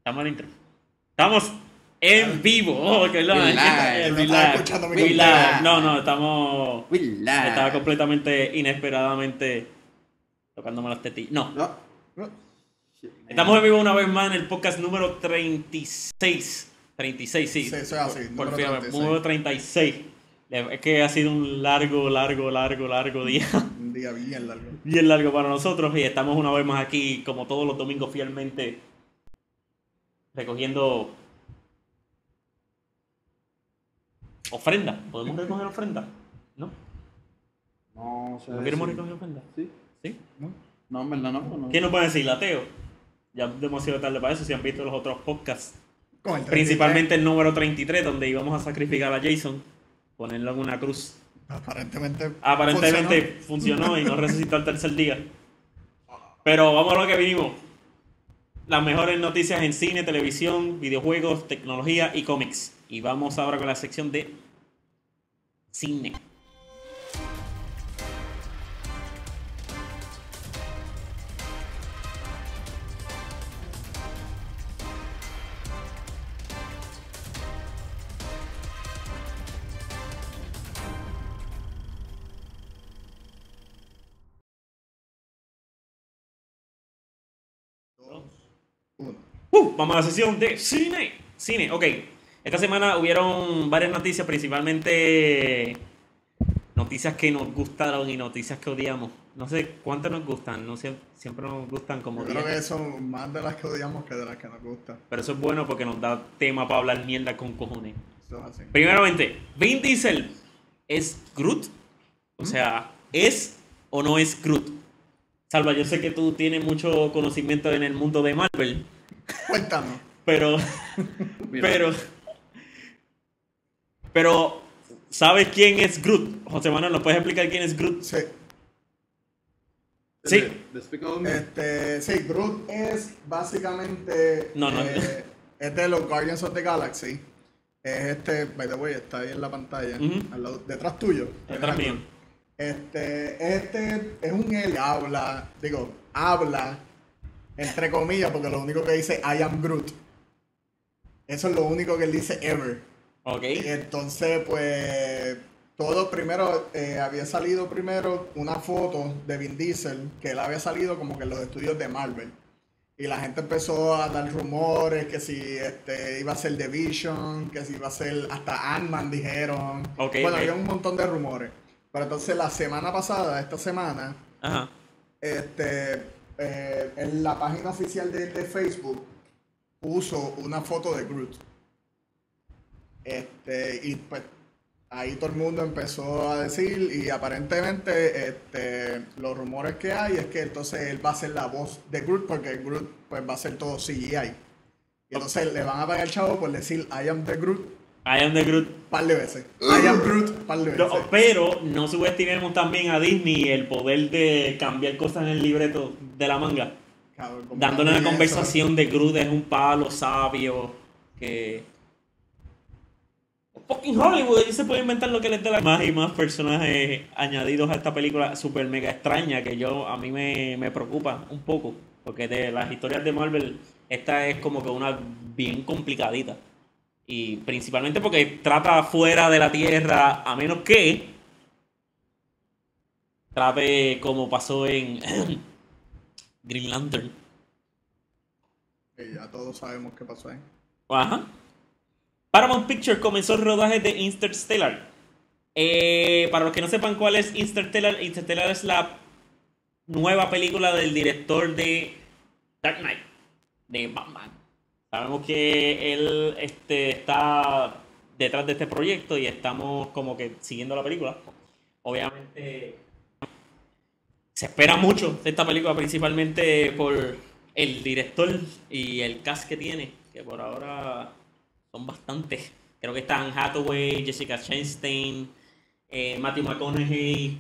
Estamos en intro. Estamos en vivo. Oh, que lo No, estamos. Estaba completamente inesperadamente tocándome las tetillas. No. Estamos en vivo una vez más en el podcast número 36. 36, sí. Sí, eso es así. Por fin, número 36. Es que ha sido un largo día. Un día bien largo. Bien largo para nosotros y estamos una vez más aquí, como todos los domingos, fielmente recogiendo ofrenda. ¿Podemos recoger ofrenda? ¿No? No sé. ¿No queremos recoger ofrenda? ¿Sí? ¿Sí? No, en verdad no. ¿Qué nos va a decir, Lateo? Ya es demasiado tarde para eso, si han visto los otros podcasts. Con el 33. Principalmente el número 33, donde íbamos a sacrificar a Jason, ponerlo en una cruz. Aparentemente funcionó y nos resucitó al tercer día. Pero vamos a lo que vinimos. Las mejores noticias en cine, televisión, videojuegos, tecnología y cómics. Y vamos ahora con la sección de cine. Vamos a la sesión de cine. Cine, ok. Esta semana hubieron varias noticias, principalmente noticias que nos gustaron y noticias que odiamos. No sé cuántas nos gustan, no siempre nos gustan como Yo 10. creo que son más de las que odiamos que de las que nos gustan. Pero eso es bueno porque nos da tema para hablar mierda con cojones. Eso es así. Primeramente, Vin Diesel es Groot. O sea, ¿es o no es Groot? Salva, yo sé que tú tienes mucho conocimiento en el mundo de Marvel. Cuéntanos. Pero, ¿sabes quién es Groot? José Manuel, ¿nos puedes explicar quién es Groot? Sí. Sí. Sí, Groot es básicamente. No. Es de los Guardians of the Galaxy. Es by the way, está ahí en la pantalla. Al lado, detrás tuyo. Detrás mío. Este es un él habla, entre comillas, porque lo único que dice I am Groot. Eso es lo único que él dice ever. Ok. Y entonces, pues, todo primero, había salido primero una foto de Vin Diesel, que él había salido como que en los estudios de Marvel. Y la gente empezó a dar rumores que si iba a ser The Vision, que si iba a ser hasta Ant-Man dijeron. Había un montón de rumores. Pero entonces la semana pasada, esta semana, Ajá. en la página oficial de Facebook puso una foto de Groot. Y pues ahí todo el mundo empezó a decir, y aparentemente los rumores que hay es que entonces él va a ser la voz de Groot, porque Groot pues va a ser todo CGI. Y entonces le van a pagar el chavo por decir I am the Groot. I am the Groot. Par de veces. I am Groot, par de veces. Pero no subestimemos también a Disney el poder de cambiar cosas en el libreto de la manga. Cabrón, Dándole una conversación de Groot es un palo sabio que... Fucking Hollywood, ellos se pueden inventar lo que les dé la más y más personajes añadidos a esta película super mega extraña que a mí me preocupa un poco. Porque de las historias de Marvel, esta es como que una bien complicadita. Y principalmente porque trata fuera de la Tierra, a menos que trate como pasó en Green Lantern. Que ya todos sabemos qué pasó ahí. Ajá. Paramount Pictures comenzó el rodaje de Interstellar. Para los que no sepan cuál es Interstellar, Interstellar es la nueva película del director de Dark Knight, de Batman. Sabemos que él está detrás de este proyecto y estamos como que siguiendo la película. Obviamente se espera mucho de esta película, principalmente por el director y el cast que tiene, que por ahora son bastantes. Creo que están Hathaway, Jessica Chastain, Matthew McConaughey,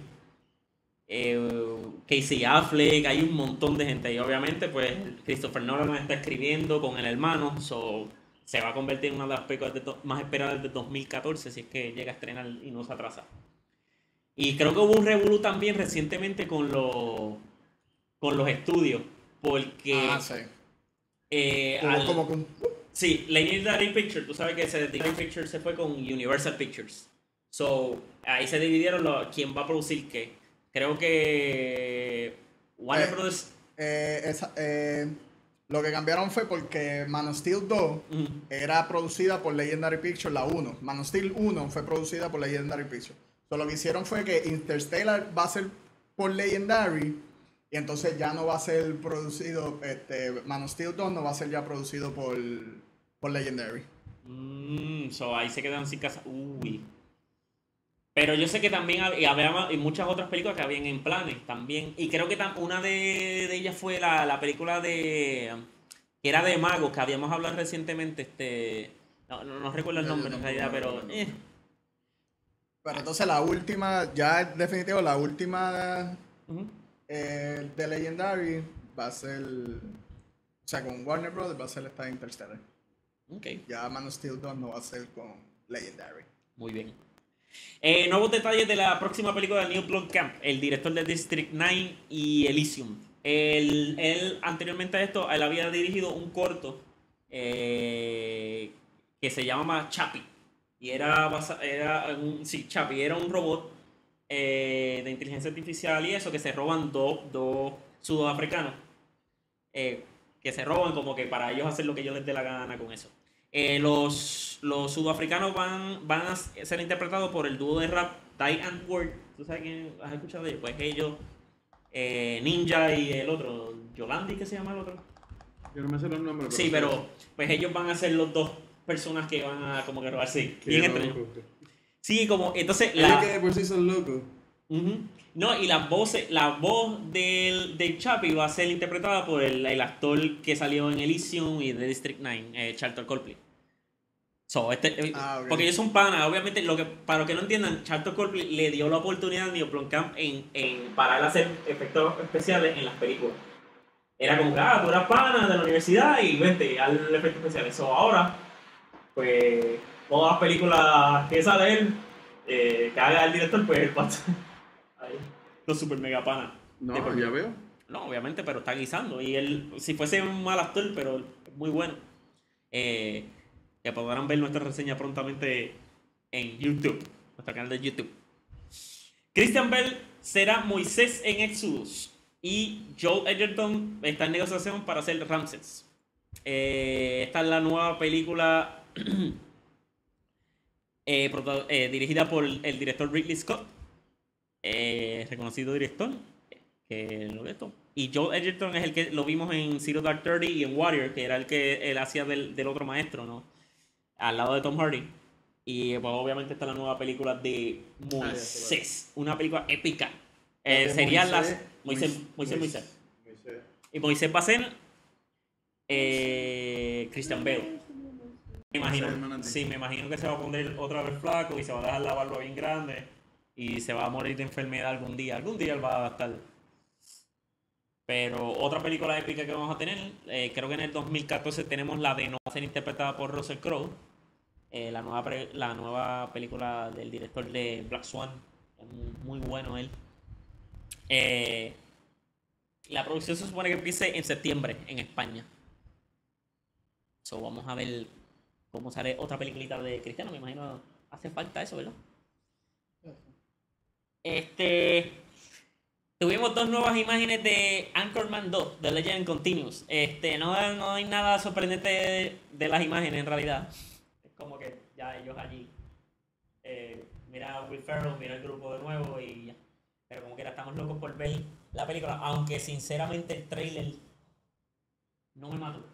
Casey Affleck, hay un montón de gente y obviamente pues Christopher Nolan está escribiendo con el hermano, se va a convertir en una de las películas más esperadas de 2014 si es que llega a estrenar y no se atrasa. Y creo que hubo un revolú también recientemente con los estudios, porque sí. Como con... Sí, Legendary Pictures, tú sabes que Legendary Pictures se fue con Universal Pictures. So, ahí se dividieron quién va a producir qué. Creo que Warner Brothers... lo que cambiaron fue porque Man of Steel 2 era producida por Legendary Pictures, la 1. Man of Steel 1 fue producida por Legendary Pictures. So, lo que hicieron fue que Interstellar va a ser por Legendary y entonces ya no va a ser producido, Man of Steel 2 no va a ser ya producido por Legendary. So ahí se quedan sin casa. Uy. Pero yo sé que también había y muchas otras películas que habían en planes también. Y creo que una de ellas fue la película que era de magos, que habíamos hablado recientemente. No recuerdo el nombre en realidad, pero... Pero entonces la última, ya definitivo, la última de Legendary va a ser... O sea, con Warner Brothers va a ser esta Interstellar. Okay. Ya Man of Steel 2 no va a ser con Legendary. Muy bien. Nuevos detalles de la próxima película de Neil Blomkamp, el director de District 9 y Elysium. Él anteriormente a esto, él había dirigido un corto que se llama Chappie. Y Chappie era un robot de inteligencia artificial y eso, que se roban dos sudafricanos. Que se roban como que para ellos hacer lo que ellos les dé la gana con eso. Los sudafricanos van a ser interpretados por el dúo de rap Die and Word. ¿Tú sabes quién has escuchado de ellos? Pues ellos, Ninja y el otro, Yolandi, ¿qué se llama el otro? Yo no me sé los nombres. Sí, pero pues ellos van a ser los dos personas que van a como que robar. Sí, bien extraño. Sí, como entonces ellos que por sí son locos. No, y la voz del Chappie va a ser interpretada por el actor que salió en Elysium y de District 9, Charlton Copley. Okay. Porque ellos son panas, obviamente, para los que no entiendan, Charlton Copley le dio la oportunidad a Neil Blomkamp para él hacer efectos especiales en las películas. Era como que, tú eras pana de la universidad y vente al efectos especiales. Ahora, pues, todas las películas que sale él, que haga el director, pues él pasa. Los super mega panas. No, ya veo. No, obviamente, pero está guisando. Y él, si fuese un mal actor, pero es muy bueno. Que podrán ver nuestra reseña prontamente en YouTube, nuestro canal de YouTube. Christian Bale será Moisés en Exodus. Y Joel Edgerton está en negociación para ser Ramses. Esta es la nueva película dirigida por el director Ridley Scott. Reconocido director. Y Joel Edgerton es el que lo vimos en Zero Dark Thirty y en Warrior, que era el que él hacía del otro maestro, ¿no? Al lado de Tom Hardy. Y pues obviamente está la nueva película de Moisés, una película épica. Serían las Moisés. Y Moisés va a ser Christian Bale. Me imagino que se va a poner otra vez flaco y se va a dejar la barba bien grande y se va a morir de enfermedad algún día. Algún día él va a estar. Pero otra película épica que vamos a tener, creo que en el 2014 tenemos la de No va a ser interpretada por Russell Crowe, la nueva película del director de Black Swan, muy bueno él. La producción se supone que empiece en septiembre en España. Vamos a ver cómo sale otra peliculita de Cristiano, me imagino hace falta eso, ¿verdad? Tuvimos 2 nuevas imágenes de Anchorman 2, The Legend Continues. No hay nada sorprendente de las imágenes en realidad. Es como que ya ellos allí. Mira a Will Ferrell, mira el grupo de nuevo y ya. Pero como que estamos locos por ver la película. Aunque sinceramente el trailer no me mató.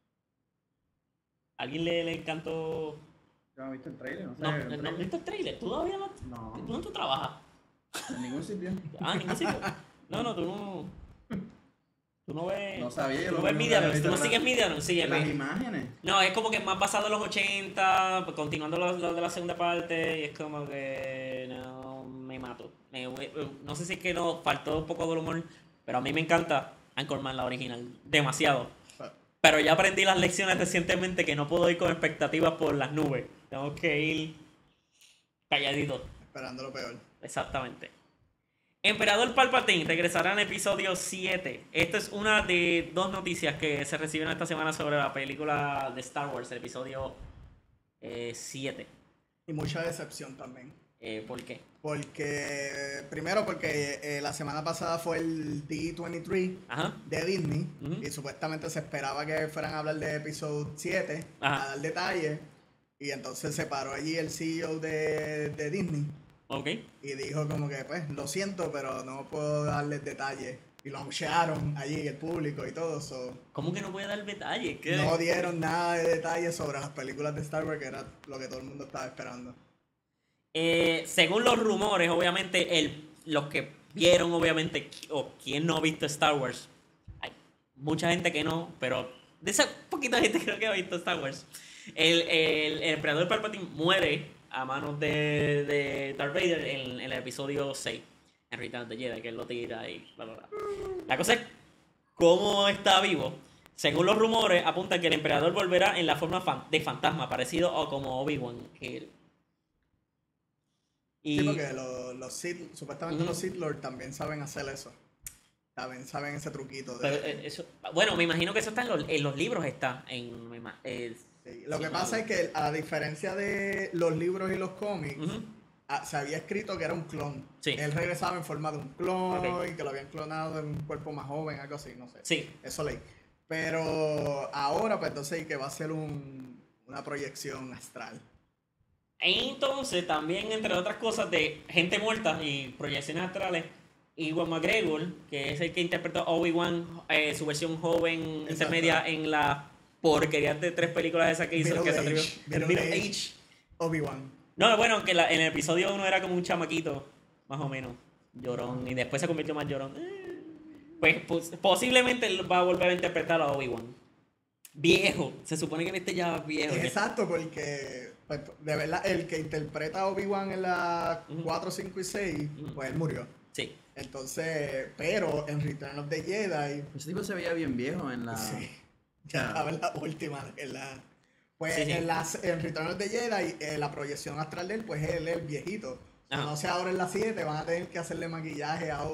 ¿A alguien le encantó? Yo no he visto el trailer, no sé. No has visto el trailer. ¿Tú todavía no? No. ¿Tú no trabajas? En ningún sitio. En ningún sitio. No, tú no. Tú no ves. No sabía. Tú no ves Medianos. Tú no sigues Medianos. Sí, las imágenes. No, es como que más pasado los 80, pues, continuando lo de la segunda parte. Y es como que. No, me mato. No sé si es que nos faltó un poco del humor. Pero a mí me encanta Anchorman, la original. Demasiado. Pero ya aprendí las lecciones recientemente que no puedo ir con expectativas por las nubes. Tengo que ir calladito. Esperando lo peor. Exactamente. Emperador Palpatine regresará en episodio 7. Esta es una de 2 noticias que se recibieron esta semana sobre la película de Star Wars, el episodio 7. Y mucha decepción también. ¿Por qué? Primero porque la semana pasada fue el D23 Ajá. de Disney. Ujú. Y supuestamente se esperaba que fueran a hablar de episodio 7, Ajá. a dar detalles. Y entonces se paró allí el CEO de Disney. Ok. Y dijo como que, pues, lo siento, pero no puedo darles detalles. Y lo anunciaron allí, el público y todo eso. ¿Cómo que no puede dar detalles? ¿Qué? No dieron nada de detalles sobre las películas de Star Wars, que era lo que todo el mundo estaba esperando. Según los rumores, obviamente, los que vieron, obviamente, o quien no ha visto Star Wars, hay mucha gente que no, pero de esa poquita gente creo que ha visto Star Wars. El emperador Palpatine muere a manos de Darth Vader en el episodio 6, en Return of the Jedi, que él lo tira y bla, bla, bla. La cosa es cómo está vivo. Según los rumores, apuntan que el emperador volverá en la forma de fantasma, parecido o como Obi-Wan. Sí, porque los Sith, supuestamente Ujú. los Sith Lord también saben hacer eso. Saben ese truquito. Pero eso, bueno, me imagino que eso está en los libros, está en... Sí. Lo sí, que pasa es que a diferencia de los libros y los cómics, Ujú. se había escrito que era un clon. Sí. Él regresaba en forma de un clon Ok. y que lo habían clonado en un cuerpo más joven, algo así, no sé. Sí, Eso leí. Pero ahora, pues entonces, que va a ser una proyección astral. entonces también, entre otras cosas, de gente muerta y proyecciones astrales, Ewan McGregor, que es el que interpretó a Obi-Wan, su versión joven, Exacto. intermedia, en la porquería de 3 películas esas que hizo, que se atrevió. Middle Age. Obi-Wan. No, bueno, que en el episodio 1 era como un chamaquito, más o menos, llorón, y después se convirtió más llorón. Pues posiblemente él va a volver a interpretar a Obi-Wan. Viejo, se supone que él esté ya viejo. Exacto, porque pues, de verdad el que interpreta a Obi-Wan en las Ujú. 4, 5 y 6, Ujú. pues él murió. Sí. Entonces, pero en Return of the Jedi, Ese tipo se veía bien viejo en la... sí, ya estaba en la última, ¿verdad? Pues Sí, sí. en Return of the Jedi, la proyección astral de él, pues él es el viejito. Ajá. No sé, ahora en la 7 van a tener que hacerle maquillaje a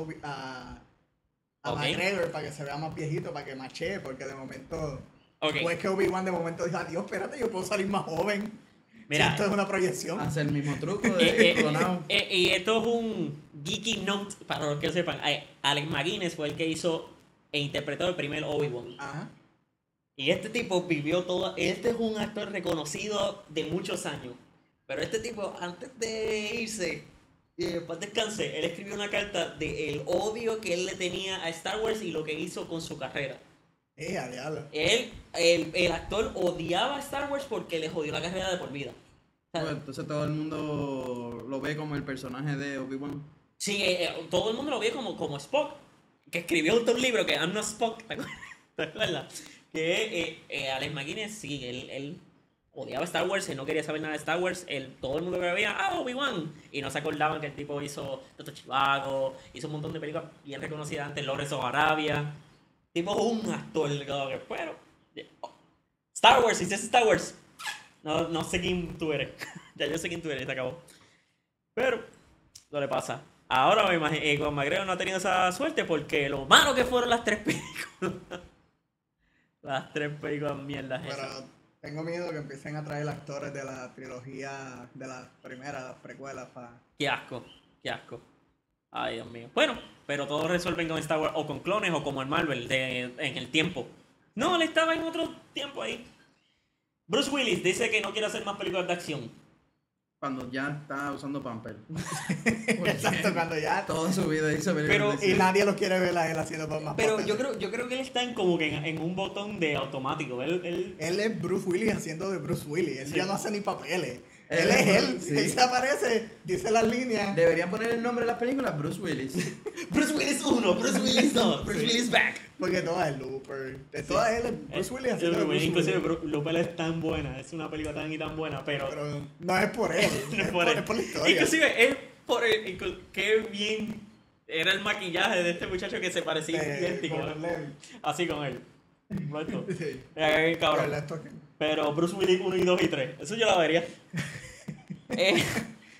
Ok. McGregor para que se vea más viejito, para que machee, porque de momento... Ok. Pues que Obi-Wan de momento dijo, adiós, espérate, yo puedo salir más joven. Mira, Si esto es una proyección. Hace el mismo truco de clonado. y esto es un geeky note para los que lo sepan. Alex McGuinness fue el que hizo e interpretó el primer Obi-Wan. Ajá. Y este tipo vivió todo. Este es un actor reconocido de muchos años. Pero este tipo, antes de irse y después descanse, él escribió una carta del odio que él le tenía a Star Wars y lo que hizo con su carrera. A diablo. El actor odiaba a Star Wars porque le jodió la carrera de por vida. O sea, Pues, entonces todo el mundo lo ve como el personaje de Obi-Wan. sí, todo el mundo lo ve como Spock, que escribió un libro que I'm not Spock, ¿te acuerdas? Que Alex McGuinness, sí, él odiaba Star Wars, él no quería saber nada de Star Wars, todo el mundo que veía, Obi-Wan, y no se acordaban que el tipo hizo Doctor Chivago, hizo un montón de películas bien reconocidas antes, Lawrence of Arabia, tipo un actor, pero Star Wars, si es Star Wars, no sé quién tú eres, ya yo sé quién tú eres, se acabó, pero no le pasa. Ahora me imagino que con McGregor no ha tenido esa suerte porque lo malo que fueron las 3 películas. Las 3 películas mierdas esas. Pero tengo miedo que empiecen a traer actores de la trilogía, de las primeras, las precuelas, para... Qué asco, qué asco. Ay, Dios mío. Bueno, pero todos resuelven con Star Wars o con clones o como el Marvel en el tiempo. No, él estaba en otro tiempo ahí. Bruce Willis dice que no quiere hacer más películas de acción. Cuando ya está usando pamper. Exacto, cuando ya... Toda su vida hizo Pero- Y nadie lo quiere ver a él haciendo más Pero papeles. yo creo que él está como que en un botón de automático. Él Él es Bruce Willis haciendo de Bruce Willis. Él Sí. ya no hace ni papeles. Él Él es es él. Bruce, sí. Él se aparece, dice las líneas. Deberían poner el nombre de las películas Bruce Willis. Bruce Willis 1, Bruce Willis 2, Bruce Sí. Willis back. Porque todas es Looper. De todas él es Bruce Willis haciendo de Bruce Inclusive Willis. Lupel es tan buena, es una película tan y tan buena, pero Pero no es por él. no es por él. Es por la historia. Inclusive es por qué bien era el maquillaje de este muchacho que se parecía idéntico. Con Levi. Así con él. Muerto. Sí. Cabrón. Pero esto que- Pero Bruce Willis 1 y 2 y 3. Eso yo la vería.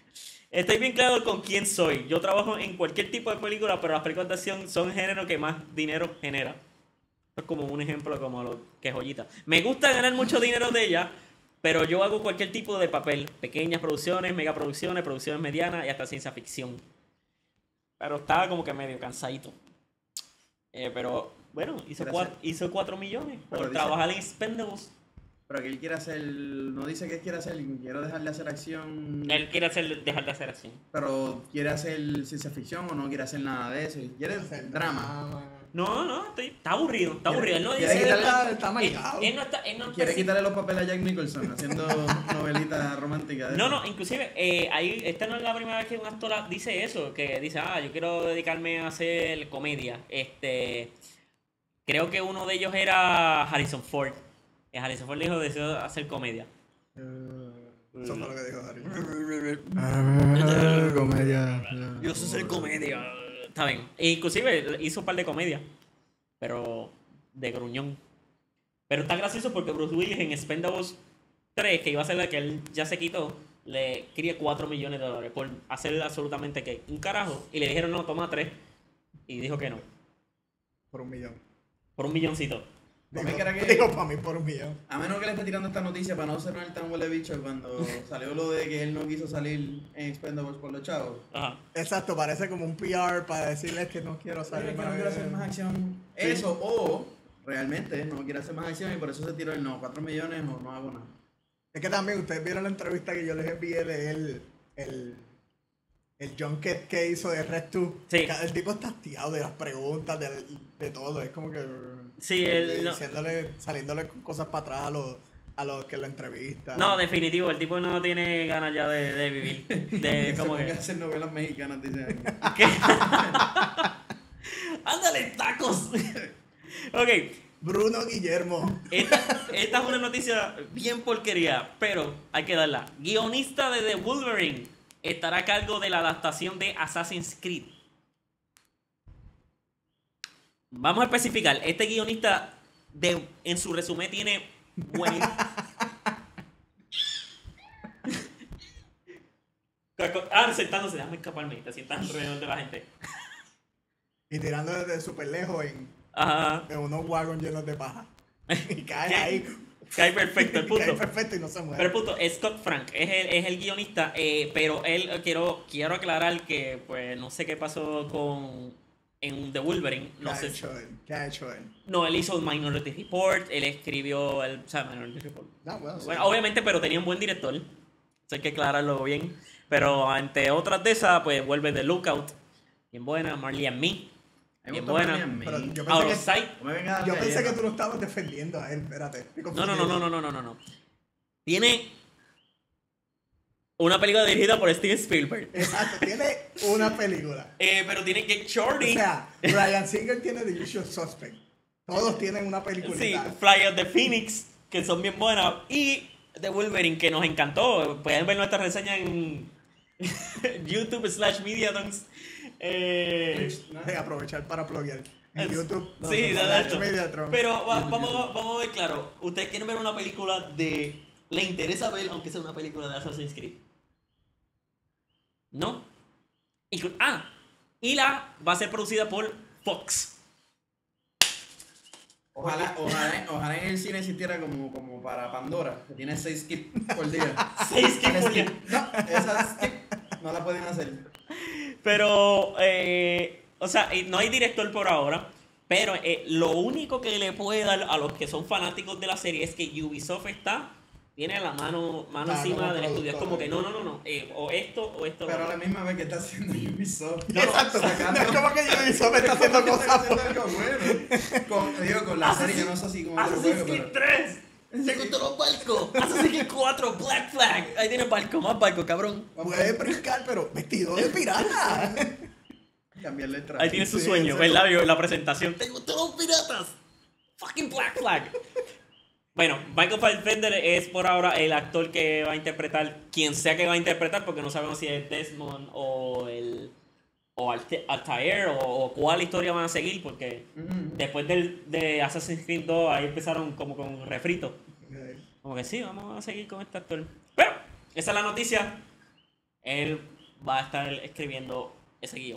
Estoy bien claro con quién soy. Yo trabajo en cualquier tipo de película, pero las películas de acción son el género que más dinero genera. Esto es como un ejemplo como lo que es Joyita. Me gusta ganar mucho dinero de ella, pero yo hago cualquier tipo de papel. Pequeñas producciones, megaproducciones, producciones medianas y hasta ciencia ficción. Pero estaba como que medio cansadito. Pero bueno, hizo 4 millones Pero por dice- trabajar en Expendables. Pero que él quiere hacer, no dice que quiere hacer, quiero dejar de hacer acción, Él quiere dejar de hacer acción. pero quiere hacer ciencia ficción o no quiere hacer nada de eso, quiere drama. No, está aburrido, está aburrido. Él no quiere dice. quitarle- está maigado. Él no está Quiere quitarle los papeles a Jack Nicholson haciendo novelitas románticas. No, inclusive, esta no es la primera vez que un actor dice eso, que dice, yo quiero dedicarme a hacer comedia. Creo que uno de ellos era Harrison Ford. Harrison Ford le dijo, deseo hacer comedia. Eso fue lo que dijo Harry. Comedia. Yo sé hacer comedia. Está bien. Inclusive hizo un par de comedias, pero de gruñón. Pero está gracioso porque Bruce Willis en Expendables 3, que iba a ser la que él ya se quitó, le quería $4 millones por hacer absolutamente que un carajo. Y le dijeron, no, toma 3. Y dijo que no. Por 1 millón. Por $1 milloncito. Para mí que era que- Digo, para mí por 1 millón. A menos que le esté tirando esta noticia para no sonar tan huele bicho cuando salió lo de que él no quiso salir en Expendables por los chavos. Ajá. Exacto, parece como un PR para decirles que no quiero Sabe salir que no quiere hacer más acción. Eso, o realmente no quiere hacer más acción y por eso se tiró el no, 4 millones o no hago nada. Es que también ustedes vieron la entrevista que yo les envié de él, el junket que hizo de Red 2. Sí. El tipo está hastiado de las preguntas, de todo. Es como que Sí, él no. saliéndole con cosas para atrás a los que lo entrevistan. No, definitivo, el tipo no tiene ganas ya de vivir. De Se como ponga que. a hacer novelas mexicanas, dice. ¿Qué? ¡Ándale, tacos! Ok, Bruno Guillermo. esta es una noticia bien porquería, pero hay que darla. Guionista de The Wolverine estará a cargo de la adaptación de Assassin's Creed. Vamos a especificar, este guionista en su resumen tiene buen... sentándose, déjame escaparme, te sientas alrededor de la gente. Y tirando desde súper lejos Ajá. en unos wagons llenos de paja. Y cae ahí. Cae perfecto el punto. Cae perfecto y no se mueve. Pero el punto, Scott Frank es el guionista, pero él, quiero aclarar que pues no sé qué pasó en The Wolverine. No sé. ¿Qué ha hecho él? No, él hizo Minority Report, él escribió Minority Report. No, bueno, sí. Bueno, obviamente, pero tenía un buen director. Eso hay que aclararlo bien. Pero ante otras de esas, pues vuelve The Lookout. Bien buena, Marley and Me. Me Bien gusta buena. Marley and Me. Pero yo Out pensé of que, Sight. No me vengas a yo dar pensé que galleta. tú lo estabas defendiendo a él. Espérate. estoy No. confundido. Tiene una película dirigida por Steven Spielberg. Exacto, tiene una película. Pero tiene Get O Shorty. sea, Ryan Singer tiene The Usual Suspect. Todos tienen una Sí, peliculita. Fly of the Phoenix, que son bien buenas. Y The Wolverine, que nos encantó. Pueden ver nuestra reseña en YouTube/Mediadons. Aprovechar para pluguear. En YouTube. Sí, exacto. Mediatron. Pero vamos a ver claro. Ustedes quieren ver una película de... ¿Le interesa ver, aunque sea una película de Assassin's Creed? ¿No? Y la va a ser producida por Fox. Ojalá en el cine existiera como para Pandora, que tiene 6 skips por día. 6 skips por día. No, esas skips no la pueden hacer. Pero, o sea, no hay director por ahora. Pero lo único que le puede dar a los que son fanáticos de la serie es que Ubisoft tiene la mano encima como del estudio. Es como que productor. no. O esto. Pero a la misma vez que está haciendo Ubisoft. Exacto. sacando- No es como que Ubisoft está haciendo cosas. algo bueno. Digo, con la serie, yo no sé si con otro Assassin's juego, Creed pero... 3. Se encontró los barcos. Assassin's Creed 4. Black Flag. Ahí tiene más barco, cabrón. Puede brincar, pero vestido de pirata. Cambiarle el traje. Ahí tiene su Sí, sueño, exacto. ¿verdad? La presentación. ¡Te gustó los piratas! ¡Fucking Black Flag! Bueno, Michael Fassbender es por ahora el actor que va a interpretar, quien sea que va a interpretar, porque no sabemos si es Desmond o Altair o cuál historia van a seguir, porque después de Assassin's Creed 2 ahí empezaron como con refrito. Como que sí, vamos a seguir con este actor. Pero, esa es la noticia. Él va a estar escribiendo ese guión.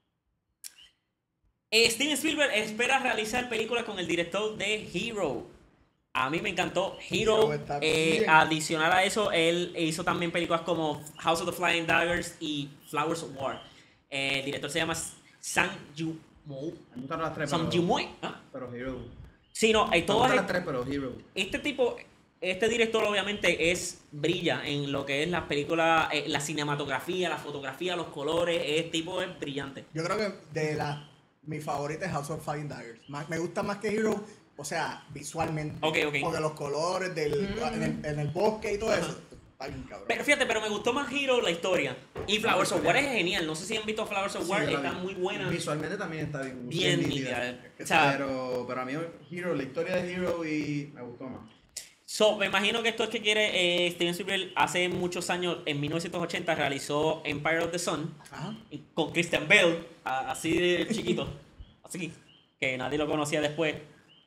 Steven Spielberg espera realizar películas con el director de Hero. A mí me encantó Hero. Hero está bien. Adicional a eso, él hizo también películas como House of the Flying Daggers y Flowers of War. El director se llama Sang Joon-ho. Me gustan las tres, Sang Joon-ho. ¿Ah? pero Hero. Sí, no, Me todas gustan las tres, pero Hero. este director obviamente brilla en lo que es las películas, la cinematografía, la fotografía, los colores. Este tipo es brillante. Yo creo que mi favorita es House of Flying Daggers. Me gusta más que Hero, o sea, visualmente. Ok. Porque los colores en el bosque y todo eso. Está bien cabrón. Pero fíjate, me gustó más Hero la historia. Y Flowers of War es genial. No sé si han visto Flowers of War, Sí, está muy buena. Visualmente también está Bien nítida. O sea, pero a mí Hero, la historia de Hero y me gustó más. me imagino que esto es que quiere Steven Spielberg. Hace muchos años, en 1980, realizó Empire of the Sun Ajá. con Christian Bale, así de chiquito, así que nadie lo conocía después.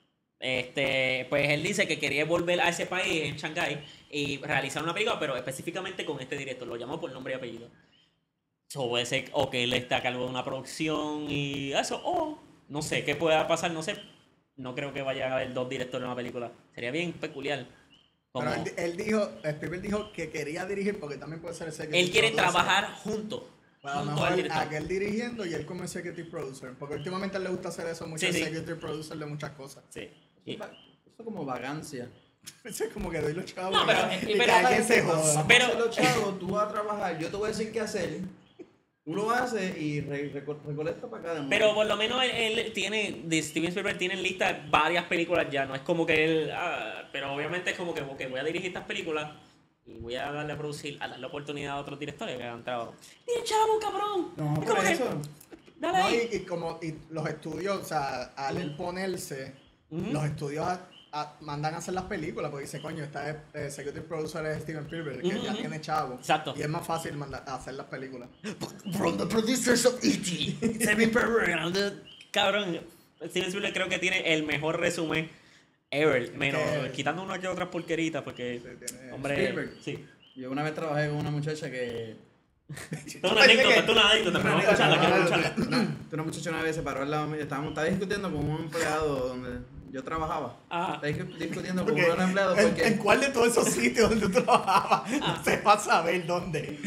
Pues él dice que quería volver a ese país, en Shanghái, y realizar una película, pero específicamente con este director. Lo llamó por nombre y apellido. Puede ser o que él esté a cargo de una producción y eso, o no sé qué pueda pasar, no sé. No creo que vaya a haber dos directores en una película. Sería bien peculiar. Como Pero Spielberg dijo que quería dirigir porque también puede ser executive él quiere producer. trabajar junto Pero a lo al mejor director. aquel dirigiendo y él como executive producer. Porque últimamente a él le gusta hacer eso, mucho Sí, sí. executive producer de muchas cosas. Sí. Eso es como vagancia. Eso es como que doy los chavos No, pero- y pero- que alguien se Vamos joda. a Pero- hacerlo, chavo, tú vas a trabajar, yo te voy a decir qué hacer. Tú lo haces y recolecta para cada uno. Pero por lo menos él tiene, de Steven Spielberg tiene en lista varias películas ya, no es como que él, pero obviamente es como que ok, voy a dirigir estas películas y voy a darle a producir, a darle oportunidad a otros directores que han trabajado. ¡Bien, chavo, cabrón! No, Es por como que, eso. dale No, ahí. y los estudios, o sea, al él ponerse, Ujú. los estudios mandan a hacer las películas porque dice, coño, esta executive producer es Steven Spielberg, que Ujú, ya ujú. tiene chavo. Exacto. Y es más fácil mandar a hacer las películas. From the producers of E.T. Steven Spielberg. Cabrón, Steven Spielberg creo que tiene el mejor resumen ever, menos Que- quitando una que otras porqueritas porque, Sí, tiene- hombre, Spielberg. sí. Yo una vez trabajé con una muchacha que... Esto es una anécdota, esto es una anécdota, pero vamos a escucharla, quiero escucharla. Una muchacha una vez se paró al lado mío, estaba discutiendo con un empleado donde yo trabajaba. Ah. Estaba discutiendo con Porque un empleado ¿En porque... cuál de todos esos sitios donde tú trabajabas? No se va a saber dónde.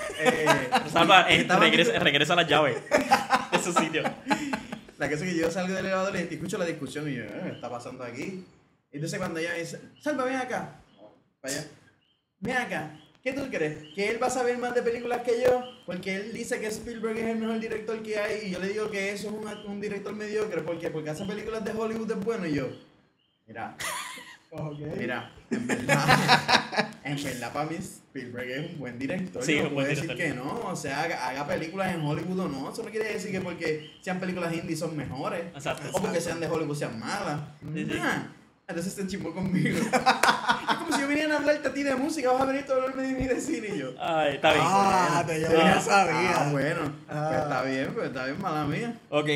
Salva, estaba- regresa a las llaves de su sitio. La cosa es que yo salgo del elevador y escucho la discusión y yo, ¿qué está pasando aquí? Entonces cuando ella dice, Salva, ven acá. Para allá. Ven acá. ¿Qué tú crees? ¿Que él va a saber más de películas que yo? Porque él dice que Spielberg es el mejor director que hay y yo le digo que eso es un director mediocre. ¿Por qué? Porque hace películas de Hollywood es bueno y yo, mira, en verdad para mí Spielberg es un buen director. Sí, no es un buen puede decir director. que no, o sea, haga películas en Hollywood o no. Eso no quiere decir que porque sean películas indie son mejores. Exacto. O porque sean de Hollywood sean malas. Sí, sí. Entonces se chimbó conmigo. Es como si yo viniera a hablarte a ti de música, vas a venir a hablarme de mí de cine y yo. Ay, está bien. Yo Ah, ya sabía. Ah, bueno. Pues está bien, mala mía. Ok.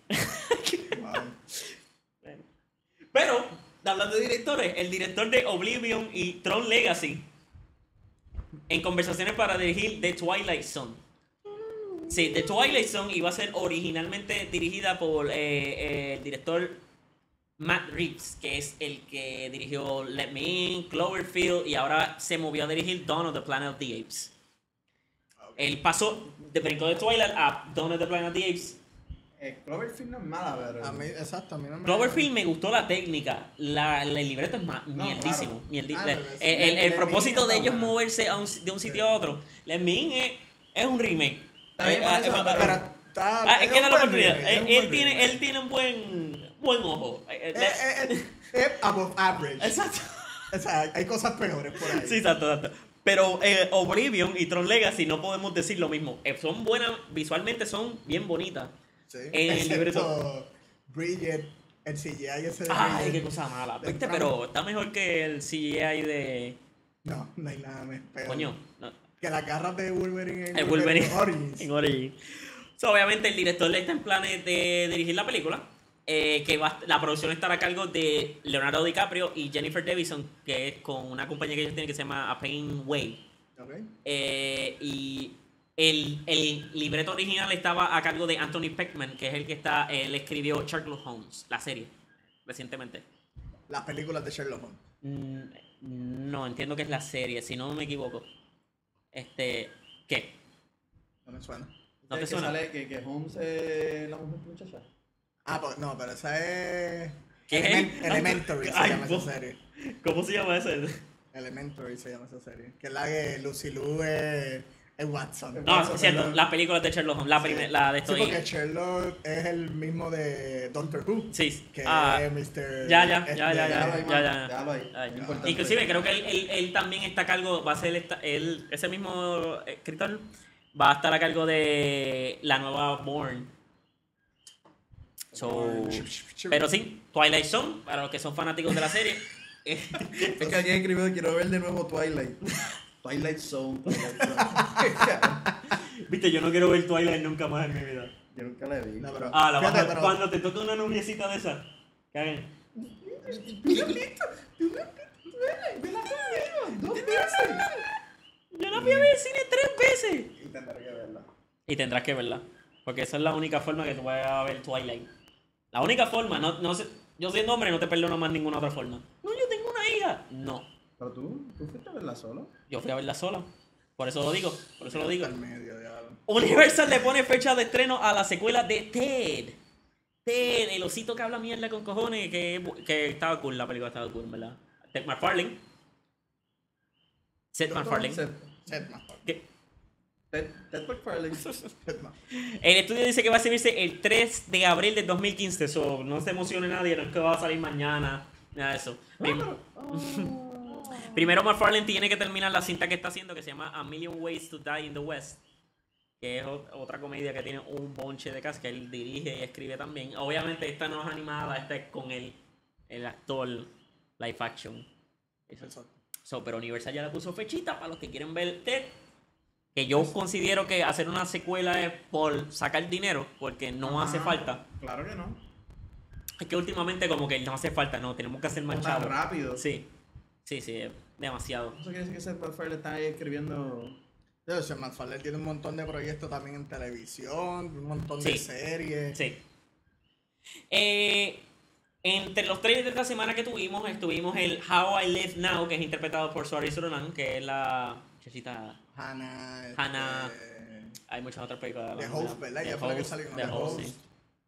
Pero, hablando de directores, el director de Oblivion y Tron Legacy, en conversaciones para dirigir The Twilight Zone. Sí, The Twilight Zone iba a ser originalmente dirigida por el director Matt Reeves, que es el que dirigió Let Me In, Cloverfield, y ahora se movió a dirigir Dawn of the Planet of the Apes. Él pasó de brincó de Twilight a Dawn of the Planet of the Apes. Cloverfield no es mala, pero... A mí, exacto, a mí no me... Cloverfield me gustó la técnica, el libreto es mierdísimo. claro. El Let Me propósito In de está ellos bueno. moverse de un sitio a otro. Let Me In es un remake. Está bien, por eso, Pero está... Es que da la un buen oportunidad. remake, es un Él buen tiene, remake. él tiene un buen ojo. Es above average. Exacto. O sea, hay cosas peores por ahí. Sí, exacto. Pero Oblivion y Tron Legacy no podemos decir lo mismo. Son buenas, visualmente son bien bonitas. Sí. En el Excepto libreto. Bridget, el CGI ese de Ay, Bridget. qué cosa mala. de ¿Viste? Tron. Pero está mejor que el CGI de... No, no hay nada más peor. Coño. No. Que las garras de Wolverine en El Wolverine Origins. en Origins. So, obviamente el director está en planes de dirigir la película. La producción estará a cargo de Leonardo DiCaprio y Jennifer Davidson, que es con una compañía que ellos tienen que se llama A Pain Way. Ok. Y el libreto original estaba a cargo de Anthony Peckman, que es el que él escribió Sherlock Holmes, la serie, recientemente. Las películas de Sherlock Holmes. No, entiendo que es la serie, si no me equivoco. ¿Qué? No me suena. ¿No te que suena? sale que Holmes es la mujer muchacha. Ah, pues no, pero esa es... ¿Qué es? Elementary se Ay, llama po- esa serie. ¿Cómo se llama ese? Elementary se llama esa serie. Que es la que Lucy Liu es Watson. No, Eso, es cierto, perdón. las películas de Sherlock Holmes, la de Sí, esto. porque Sherlock es el mismo de Doctor Who. Sí, Que ah, es Mr. ya. Déjalo ahí, Ya, man, ya. déjalo ahí. Ay, No importa. inclusive creo que él también está a cargo, va a ser ese mismo escritor, va a estar a cargo de la nueva Bourne. Pero sí, Twilight Zone, para los que son fanáticos de la serie. Es que alguien escribió, quiero ver de nuevo Twilight. Twilight Zone. Viste, yo no quiero ver Twilight nunca más en mi vida. Yo nunca la vi. No, pero, Ah, fíjate, pero- cuando te toca una noviecita de esa, caguen. Dos veces. Yo la fui a ver al cine 3 veces. Y tendré que verla. Y tendrás que verla. Porque esa es la única forma que tú vas a ver Twilight. La única forma, no sé, yo siendo hombre no te perdono más ninguna otra forma. No, yo tengo una hija. No, Pero tú fuiste a verla solo. yo fui a verla sola. Por eso lo digo, Al medio, ya. Universal le pone fecha de estreno a la secuela de Ted. Ted, el osito que habla mierda con cojones, que estaba cool, la película estaba cool, ¿verdad? Ted MacFarlane. Seth MacFarlane. Seth ¿Qué? MacFarlane. El estudio dice que va a exhibirse el 3 de abril del 2015, so no se emocione nadie, no es que va a salir mañana, nada de eso. Primero MacFarlane tiene que terminar la cinta que está haciendo, que se llama A Million Ways to Die in the West, que es otra comedia que tiene un bonche de cast que él dirige y escribe también. Obviamente esta no es animada, esta es con el actor live action. Pero Universal ya le puso fechita para los que quieren ver Ted. Que yo considero que hacer una secuela es por sacar dinero, porque no hace falta. Claro que no. Es que últimamente como que no hace falta, no, tenemos que hacer más No tan chavos. rápido. Sí, es demasiado. Eso quiere decir que Seth MacFarlane está ahí escribiendo. Seth MacFarlane tiene un montón de proyectos también en televisión, un montón de Sí. series. Sí. Entre los trailers de esta semana que tuvimos el How I Live Now, que es interpretado por Saoirse Ronan, que es la muchachita. Hannah. Hannah. Hay muchas otras películas. The Host, ¿verdad? Ya fue la que salió con The The Host, Host. sí.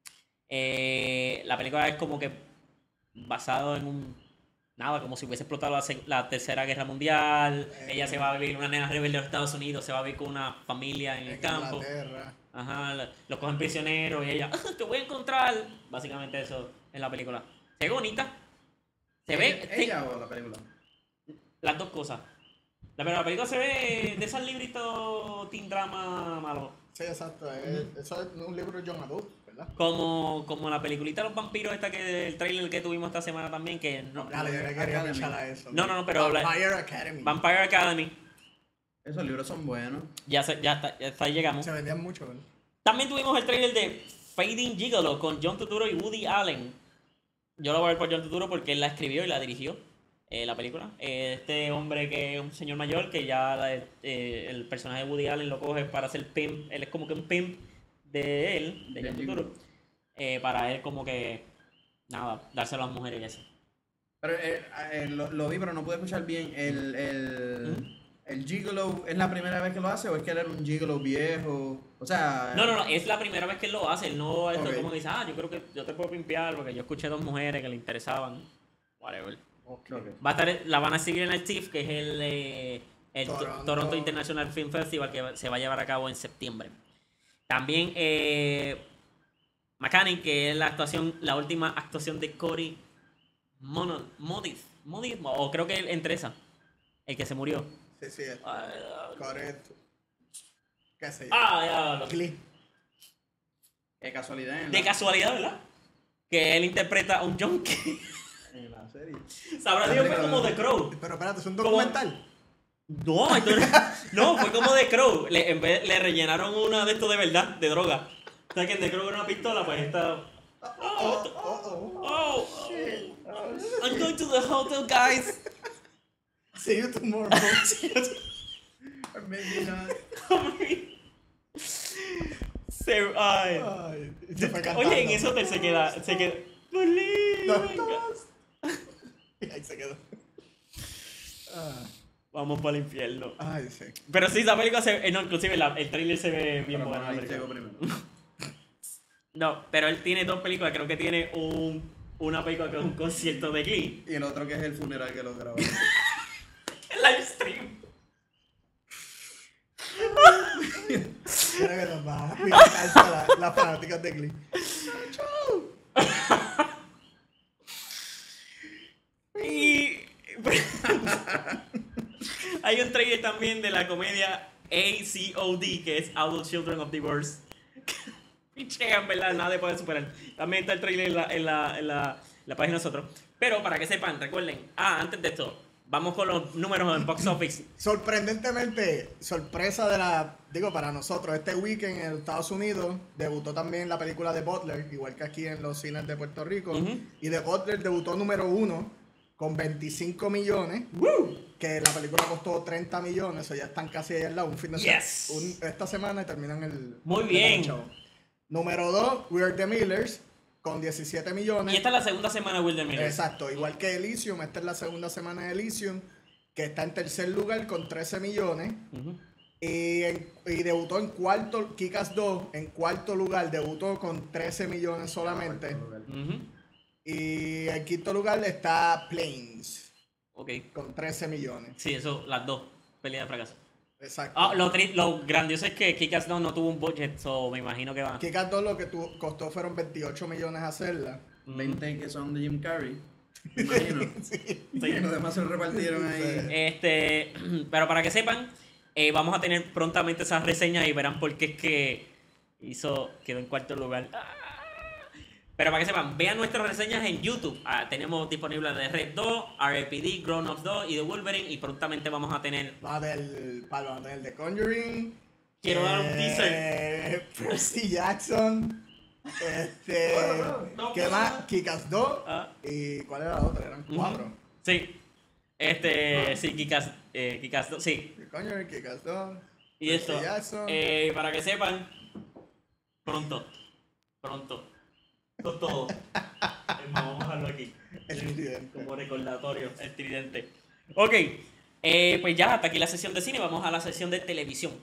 La película es como que basado en como si hubiese explotado la Tercera Guerra Mundial. Ella se va a vivir, una nena rebelde de los Estados Unidos, se va a vivir con una familia en el campo. Inglaterra. Ajá, los cogen prisioneros y ella, te voy a encontrar. Básicamente eso es la película. Se ve bonita. Se ve. ¿Ella o la película? Las dos cosas. La película se ve de esos libritos teen drama malo. Sí, exacto. Eso es un libro de John Adult, ¿verdad? Como la peliculita de los vampiros esta el trailer que tuvimos esta semana también, que no. Dale, yo le quería pichar a eso. No, pero Vampire Academy. Vampire Academy. Esos libros son buenos. Ya está, ahí llegamos. Se vendían mucho, ¿verdad? También tuvimos el trailer de Fading Gigolo con John Turturro y Woody Allen. Yo lo voy a ver por John Turturro porque él la escribió y la dirigió, la película. Este hombre que es un señor mayor, que ya el personaje de Woody Allen lo coge para hacer pimp. Él es como que un pimp de él, de John Turturro. Para él como que, nada, dárselo a las mujeres y eso. Pero lo vi, pero no pude escuchar bien. ¿El gigolo es la primera vez que lo hace o es que él era un gigolo viejo? O sea... No, es la primera vez que él lo hace. Él no es Ok. como que dice, yo creo que yo te puedo pimpear porque yo escuché dos mujeres que le interesaban. Whatever. Ok. La van a seguir en el TIFF, que es el Toronto International Film Festival, que se va a llevar a cabo en septiembre. También Mechanic, que es la última actuación de Cory Modis, o creo que entre esa, el que se murió. Sí. Ah, Correcto. ¿Qué sé yo? ya lo Glee. Qué casualidad. de casualidad, ¿verdad? Que él interpreta a un junkie. En la serie. Sabrá Dios, fue como The Crow. Pero espérate, ¿es un documental? No, no, fue como The Crow. En vez le rellenaron una de estos de verdad, de droga. O sea que en The Crow era una pistola, pues está. I'm going to the hotel, guys. See you tomorrow. Maybe not. Ay. Ay, se fue cantando. Oye, en eso hotel se queda. Believe No, in God. Y ahí se quedó. Ah, Vamos para el infierno. ay, sí. Pero sí, esa película se no, inclusive el trailer se ve bien Pero buena. la Monolith película. llegó primero. No, pero él tiene dos películas. Creo que tiene una película que es un concierto de Glee. Y el otro que es el funeral que lo grabó. El live stream. Mira que nos va a picar las fanáticas de Glee. Y hay un trailer también de la comedia ACOD, que es Adult Children of Divorce. Pinche, en verdad, nadie puede superar. También está el trailer en la página de nosotros. Pero para que sepan, recuerden, antes de esto, vamos con los números en Box Office. Sorprendentemente, sorpresa para nosotros, este weekend en Estados Unidos debutó también la película de Butler, igual que aquí en los cines de Puerto Rico. Ujú. Y The Butler debutó número 1 con 25 millones. Que la película costó 30 millones, o ya están casi ahí al lado. Un fin de Yes. esta semana y terminan el. Muy el bien. show. Número 2, We Are the Millers, con 17 millones. Y esta es la segunda semana de Wilder Miller. Exacto, igual que Elysium, esta es la segunda semana de Elysium, que está en tercer lugar con 13 millones. Ujú. Y debutó en cuarto, Kick-Ass 2, en cuarto lugar, debutó con 13 millones solamente. Ujú. Y en quinto lugar está Planes, Ok. con 13 millones. Sí, eso, las dos. Pelea de fracaso. Exacto. Lo grandioso es que Kick-Ass no tuvo un budget, so me imagino que va. Kick-Ass 2 lo que costó fueron 28 millones hacerla. 20 que son de Jim Carrey. Me imagino. Sí. Y los demás se lo repartieron ahí. Pero para que sepan, vamos a tener prontamente esas reseñas y verán por qué es que quedó en cuarto lugar. Pero para que sepan, vean nuestras reseñas en YouTube. Tenemos disponible de Red 2, R.I.P.D., Grown Ups 2 y The Wolverine. Y prontamente vamos a tener. Va a tener The Conjuring. Quiero dar un teaser. Percy Jackson. No, ¿Qué más? Kick-Ass 2. Ah. ¿Y cuál era la otra? Eran 4. Sí. Sí, Kick-Ass 2, sí. The Conjuring, Kick-Ass 2. Y Percy esto. Jackson. Para que sepan, pronto. Esto es todo. Vamos a dejarlo aquí. El tridente. Como recordatorio, el tridente. Ok, pues ya hasta aquí la sesión de cine. Vamos a la sesión de televisión.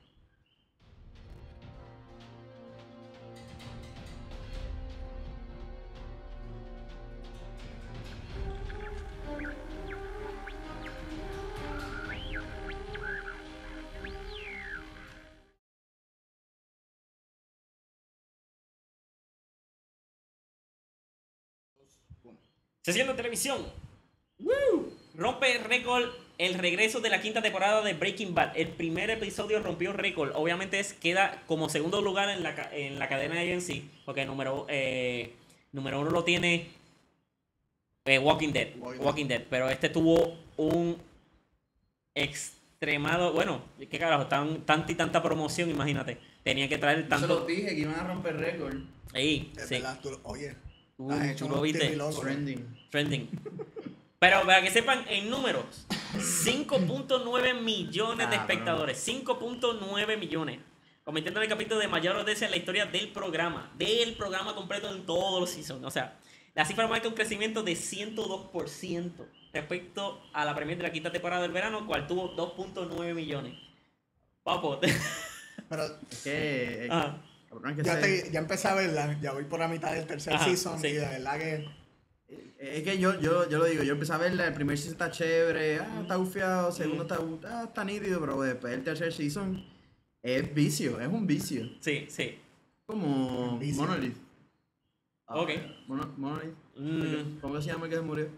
Sesión de televisión. ¡Woo! Rompe récord el regreso de la quinta temporada de Breaking Bad. El primer episodio rompió récord. Obviamente queda como segundo lugar en la cadena de AMC. Porque número uno lo tiene Walking Dead. Pero este tuvo un extremado. Bueno, qué carajo, tanta promoción, imagínate. Tenía que traer Yo se tanto. los dije que iban a romper récord. Ahí, Es sí. verdad, oye. Tú Has hecho lo unos viste. locos. Trending. Pero para que sepan, en números, 5.9 millones de espectadores. 5.9 millones. Convirtiendo en el capítulo de mayor audiencia en la historia del programa. Del programa completo en todos los seasons. O sea, la cifra marca un crecimiento de 102% respecto a la premier de la quinta temporada del verano, cual tuvo 2.9 millones. Papo. Pero Es que. Ajá. cabrón, es que ya empecé a verla, ya voy por la mitad del tercer Ajá, season sí. y de verdad que Es que yo lo digo, yo empecé a verla, el primer season está chévere, está bufiado, segundo está nítido, pero después el tercer season es vicio, es un vicio. Sí, sí. Como Vicio. Monolith. Ok. Monolith. Mm. ¿Cómo se llama el que se murió?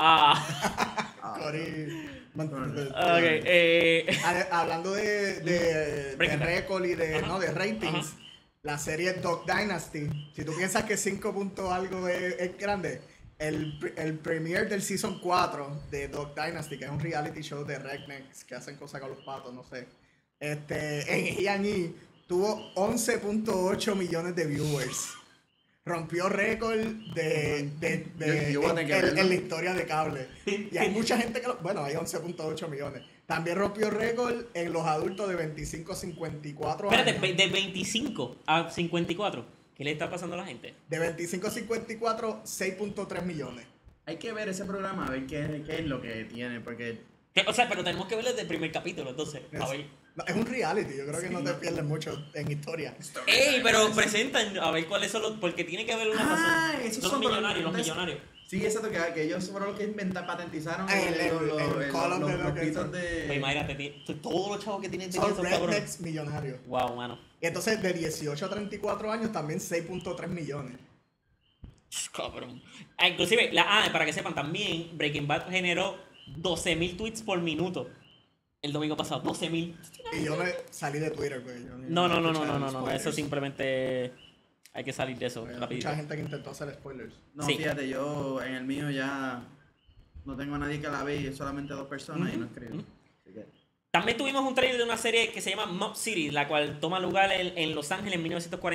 Cory. Ok. Hablando de Breaking Bad. récord y de, Ajá. no, de ratings, Ajá. la serie Dog Dynasty, si tú piensas que 5 puntos algo es grande, el premiere del season 4 de Dog Dynasty, que es un reality show de rednecks que hacen cosas con los patos, no sé, en A&E tuvo 11.8 millones de viewers. Rompió récord Yo voy a tener que verlo. en la historia de cable. Y hay mucha gente que bueno, hay 11.8 millones. También rompió récord en los adultos de 25 a 54 Espérate, años. de 25 a 54. ¿Qué le está pasando a la gente? De 25 a 54, 6.3 millones. Hay que ver ese programa, a ver qué es lo que tiene, porque... O sea, pero tenemos que verlo desde el primer capítulo, entonces. A ver. No, es un reality, yo creo que no te pierdes mucho en historia. ¡Ey! Pero presentan a ver cuáles son los. Porque tiene que haber una razón. esos Son son millonarios, los entonces- millonarios. Sí, exacto, que ellos fueron los que patentizaron El Call of los Duty. pitos de... Pues imagínate, todos los chavos que tienen Son son cabrones. rednecks millonarios. Wow, mano. Y entonces de 18 a 34 años también 6.3 millones. Cabrón. Inclusive, para que sepan, también Breaking Bad generó 12.000 tweets por minuto. El domingo pasado, 12.000. Y yo me salí de Twitter, pues. Yo No. escuchaba spoilers. Eso simplemente hay que salir de eso. Hay rapidito. mucha gente que intentó hacer spoilers. No, Sí. fíjate, yo en el mío ya no tengo a nadie que la ve y solamente 2 personas y no escribo. Ujú. Así que... También tuvimos un trailer de una serie que se llama Mob City, la cual toma lugar en Los Ángeles en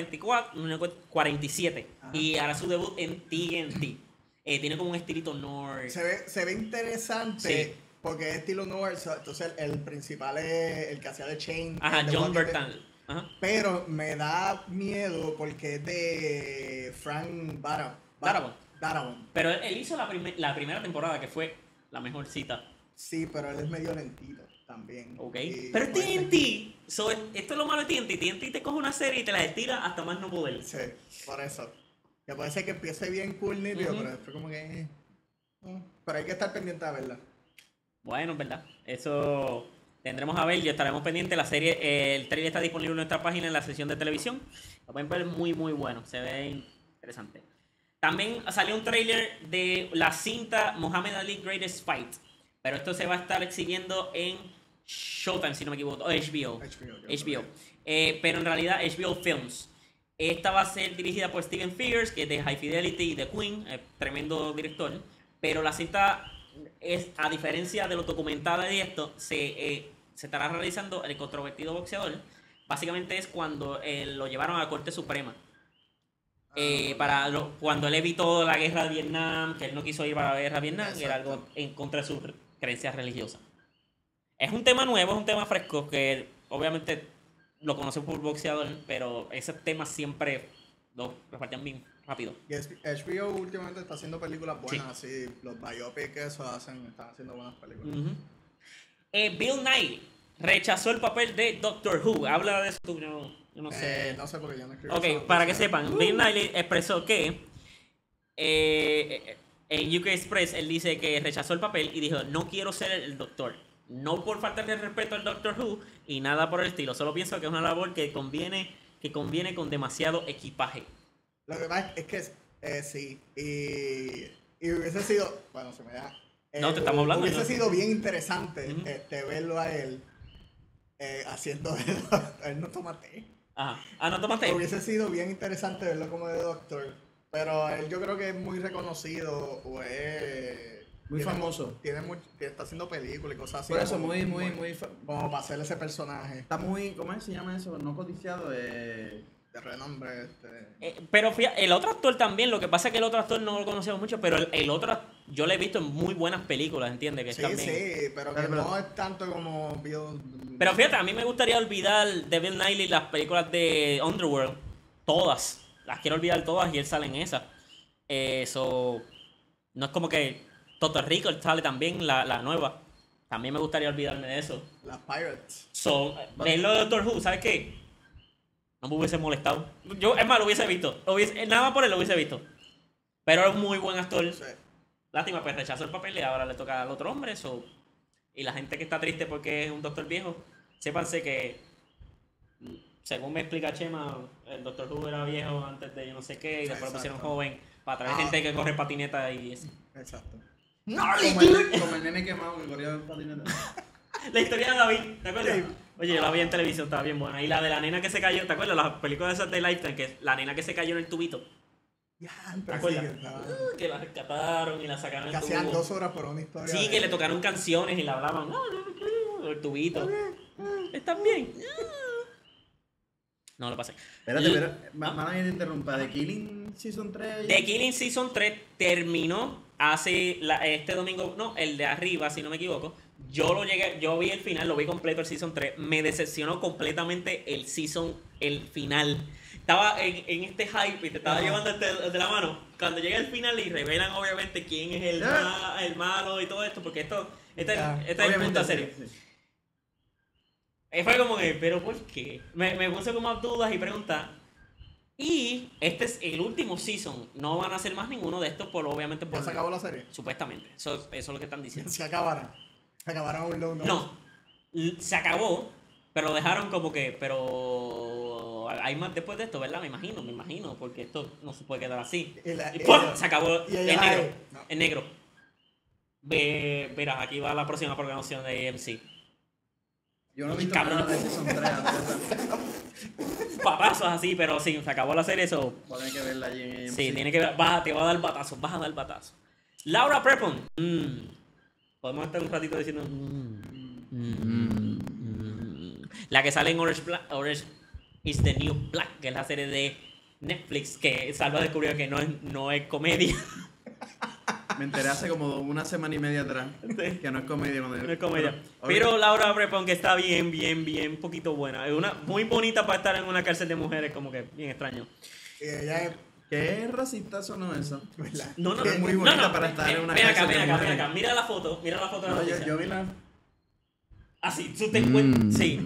1947 Ajá. y hará su debut en TNT. Tiene como un estilito noir. Se ve interesante Sí. porque es estilo noir. Entonces el principal es el que hacía de Chain. Ajá, en The John Walking Dead. Bertal. Ajá. Pero me da miedo porque es de Frank Darabont. Pero él hizo la primera temporada, que fue la mejor cita. Sí, pero él es medio lentito también. Ok. Y Pero puede ser- TNT, esto es lo malo de TNT. TNT te coge una serie y te la estira hasta más no poder. Sí, por eso. Que puede ser que empiece bien cool, nítido, Ujú. pero después como que... Pero hay que estar pendiente de verla. Bueno, en verdad. Eso tendremos a ver y estaremos pendientes. La serie, el trailer está disponible en nuestra página en la sección de televisión. Lo pueden ver, muy bueno. Se ve interesante. También salió un trailer de la cinta Muhammad Ali Greatest Fight. Pero esto se va a estar exhibiendo en Showtime, si no me equivoco. O HBO. HBO. Pero en realidad HBO Films. Esta va a ser dirigida por Steven Frears, que es de High Fidelity y de Queen, tremendo director. Pero la cinta es, a diferencia de los documentales y esto, se estará realizando el controvertido boxeador. Básicamente es cuando lo llevaron a la Corte Suprema. Cuando él evitó la guerra de Vietnam, que él no quiso ir para la guerra de Vietnam, Exacto. era algo en contra de sus creencias religiosas. Es un tema nuevo, es un tema fresco, que obviamente lo conocen por boxeador, pero esos temas siempre los repartían bien rápido. Y HBO últimamente está haciendo películas buenas, así, los biopics que eso están haciendo buenas películas. Ujú. Bill Nye rechazó el papel de Doctor Who. Habla de eso tú, yo no sé. No sé porque yo no escribo. Ok, esa para que noticia. sepan, Bill Nye expresó que en UK Express él dice que rechazó el papel y dijo, no quiero ser el doctor. No por falta de respeto al Doctor Who y nada por el estilo. Solo pienso que es una labor que conviene con demasiado equipaje. Lo que pasa es que sí, y hubiese sido, bueno, se me da. No, te estamos hablando, Hubiese ¿no? sido bien interesante Ujú. verlo a él haciendo él no toma té. Ajá. No tomaste. Hubiese sido bien interesante verlo como de doctor, pero él yo creo que es muy reconocido o es Muy famoso. Está haciendo películas y cosas así. Por eso, como- como para hacer ese personaje Está muy, ¿cómo se llama eso? No codiciado, de renombre. Pero fíjate, el otro actor también, lo que pasa es que el otro actor no lo conocemos mucho, pero el otro yo lo he visto en muy buenas películas, ¿entiendes? Que Sí, está bien. sí, pero que Pero- no es tanto como Pero fíjate, a mí me gustaría olvidar de Bill Nighy las películas de Underworld, todas. Las quiero olvidar todas y él sale en esas. Eso no es como que Total Recall sale también, la nueva. También me gustaría olvidarme de eso. Las Pirates. So, verlo de Doctor Who, ¿sabes qué? No me hubiese molestado. Yo, es más, lo hubiese visto. Nada más por él lo hubiese visto. Pero es un muy buen actor. Sí. Lástima, pues rechazó el papel y ahora le toca al otro hombre. So. Y la gente que está triste porque es un doctor viejo, sépanse que, según me explica Chema, el Doctor Who era viejo antes de yo no sé qué, y después lo pusieron Exacto. joven para traer gente que corre patineta y eso. Exacto. como el nene quemado que corría en patineta. La historia de David, ¿te acuerdas? Sí. Oye, yo la vi en televisión, estaba bien buena. Y la de la nena que se cayó, ¿te acuerdas? Las películas esas de Lifetime, que es la nena que se cayó en el tubito. Ya, ¿Te pero acuerdas? sí, estaba- Que la rescataron y la sacaron que del hacían tubo. 2 horas por una historia. Sí, de- que le tocaron canciones y le hablaban. No, el tubito. ¿Estás bien? No lo pasé. Espérate, pero, mala que te interrumpa. The Killing Season 3. The Killing Season 3 terminó hace este domingo, no, el de arriba, si no me equivoco. Yo vi el final, lo vi completo el Season 3. Me decepcionó completamente el final. Estaba en este hype y te estaba llevando de la mano. Cuando llega el final y revelan obviamente quién es el malo y todo esto, porque esta es el punto de serie. Sí. Fue como que, ¿pero por qué? Me puse como dudas y preguntas. Y este es el último season. No van a hacer más ninguno de estos, obviamente por... ¿Ya se acabó la serie? Supuestamente. Eso es lo que están diciendo. Se acabaron. Se acabaron un low. No. Se acabó, pero dejaron como que... Pero... Hay más después de esto, ¿verdad? Me imagino. Porque esto no se puede quedar así. Y ¡Pum! Se acabó. y En ella- negro. no. En negro. Verás, aquí va la próxima programación de AMC. Yo no he visto Cabrón. nada de Season 3 antes. Patazos así, pero sí, se acabó la serie, eso... Voy a tener que verla allí en AMC. Sí, tiene que ver, te va a dar batazos, vas a dar batazos. Laura Prepon. Podemos estar un ratito diciendo. La que sale en Orange is the New Black, que es la serie de Netflix que Salva descubrió que no es comedia. Me enteré hace como una semana y media atrás que no es comedia. No es comedia. Pero Laura Prepon, que está bien poquito buena. Es una muy bonita para estar en una cárcel de mujeres, como que bien extraño. Y ella es... ¿Qué racista sonó eso? ¿verdad? No, Es muy bonita para estar en una ven acá, cárcel de mujeres. Mira la foto de la No, noticia. yo vi la... Así, tú te encuentras. Sí,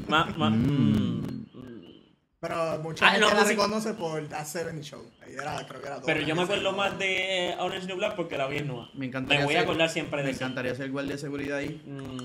Pero mucha gente no, la sí. reconoce por That 70 Show. Creo que era Pero yo me doble. acuerdo más de Orange New Black porque la vi en Noah. Me encantaría Me voy a ser- acordar siempre de Me eso. encantaría ser guardia de seguridad ahí.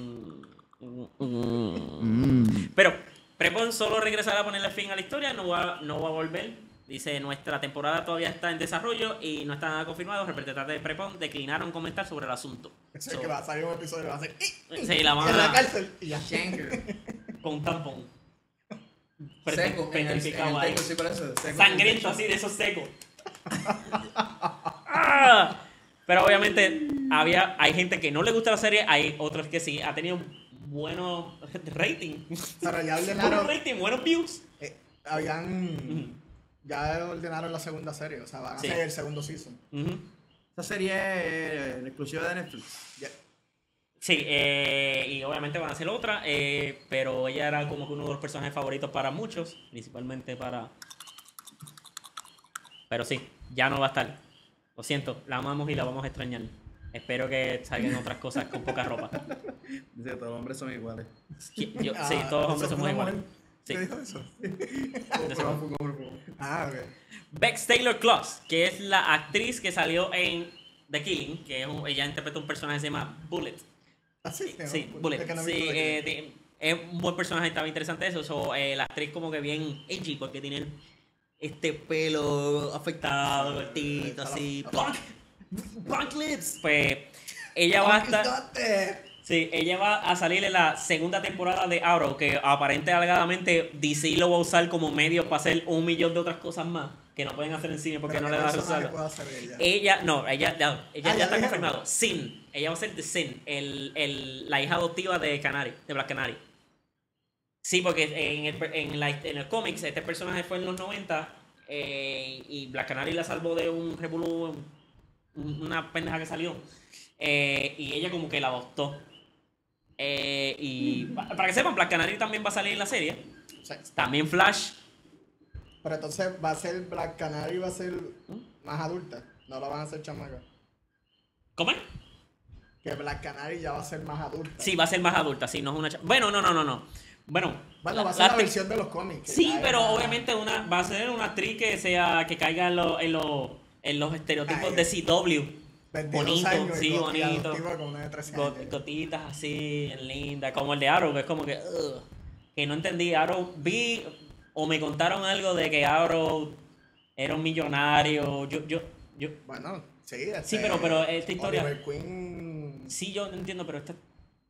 Pero Prepon solo regresará a ponerle fin a la historia, no va a volver. Dice, nuestra temporada todavía está en desarrollo y no está nada confirmado. Los representantes de Prepon declinaron comentar sobre el asunto. Eso es que va a salir un episodio y va a ser... Sí, la van en la a cárcel. Y ya. Shanker. con un tampón. Seco. En el Petrificado ahí. texto, sí, por eso. Seco. Sangriento así, de esos secos. Ah, pero obviamente hay gente que no le gusta la serie, hay otros que sí. Ha tenido buenos ratings. Pero ya Buenos ordenaron... ratings, buenos views. habían... Ya ordenaron la segunda serie. O sea, van a Sí. hacer el segundo season. Ujú. Esta serie es exclusiva de Netflix. Ya. Sí, y obviamente van a hacer otra, pero ella era como que uno de los personajes favoritos para muchos, principalmente para... Pero sí, ya no va a estar. Lo siento, la amamos y la vamos a extrañar. Espero que salgan otras cosas con poca ropa. Dice, todos los hombres son iguales. Sí, todos los hombres ¿eso somos fue una iguales. mujer Sí. que dijo eso? De eso. Ah, ok. Bex Taylor Kloss, que es la actriz que salió en The Killing, que ella interpreta un personaje que se llama Bullet. Ah, sí, Sí, no, Bullet. es que no he Sí, visto The Killing. es un buen personaje, estaba interesante eso. La actriz como que bien edgy porque tiene este pelo afectado, cortito, así. Punk lips. Pues ella va a estar... It's not there. Sí, ella va a salir en la segunda temporada de Arrow, que aparentemente alegadamente DC lo va a usar como medio para hacer 1 millón de otras cosas más que no pueden hacer en cine porque Pero no le ¿qué da a personaje usarlo. puede hacer ella? Ella ya ya está dijeron. confirmado. Sin, ella va a ser de Sin, la hija adoptiva de Canary, de Black Canary. Sí, porque en el cómics este personaje fue en los 90 y Black Canary la salvó de un revolú, una pendeja que salió. Y ella como que la adoptó. Y para que sepan, Black Canary también va a salir en la serie. Sí. También Flash. Pero entonces va a ser Black Canary, va a ser más adulta. No la van a hacer chamaca. ¿Cómo es? Que Black Canary ya va a ser más adulta. Sí, va a ser más adulta. Sí, no es una bueno, no. Bueno, Bueno, va a ser la versión de los cómics. que Sí, ya pero era- obviamente va a ser una actriz que caiga en los estereotipos Ay, de CW. 22 bonito, años sí, y bonito. adoptiva con una de 13 años. Gotitas así, linda, como el de Arrow, que es como que que no entendí. Arrow, vi o me contaron algo de que Arrow era un millonario. Yo Bueno, sí. Sí, pero esta historia- Oliver Queen... sí, yo no entiendo, pero esta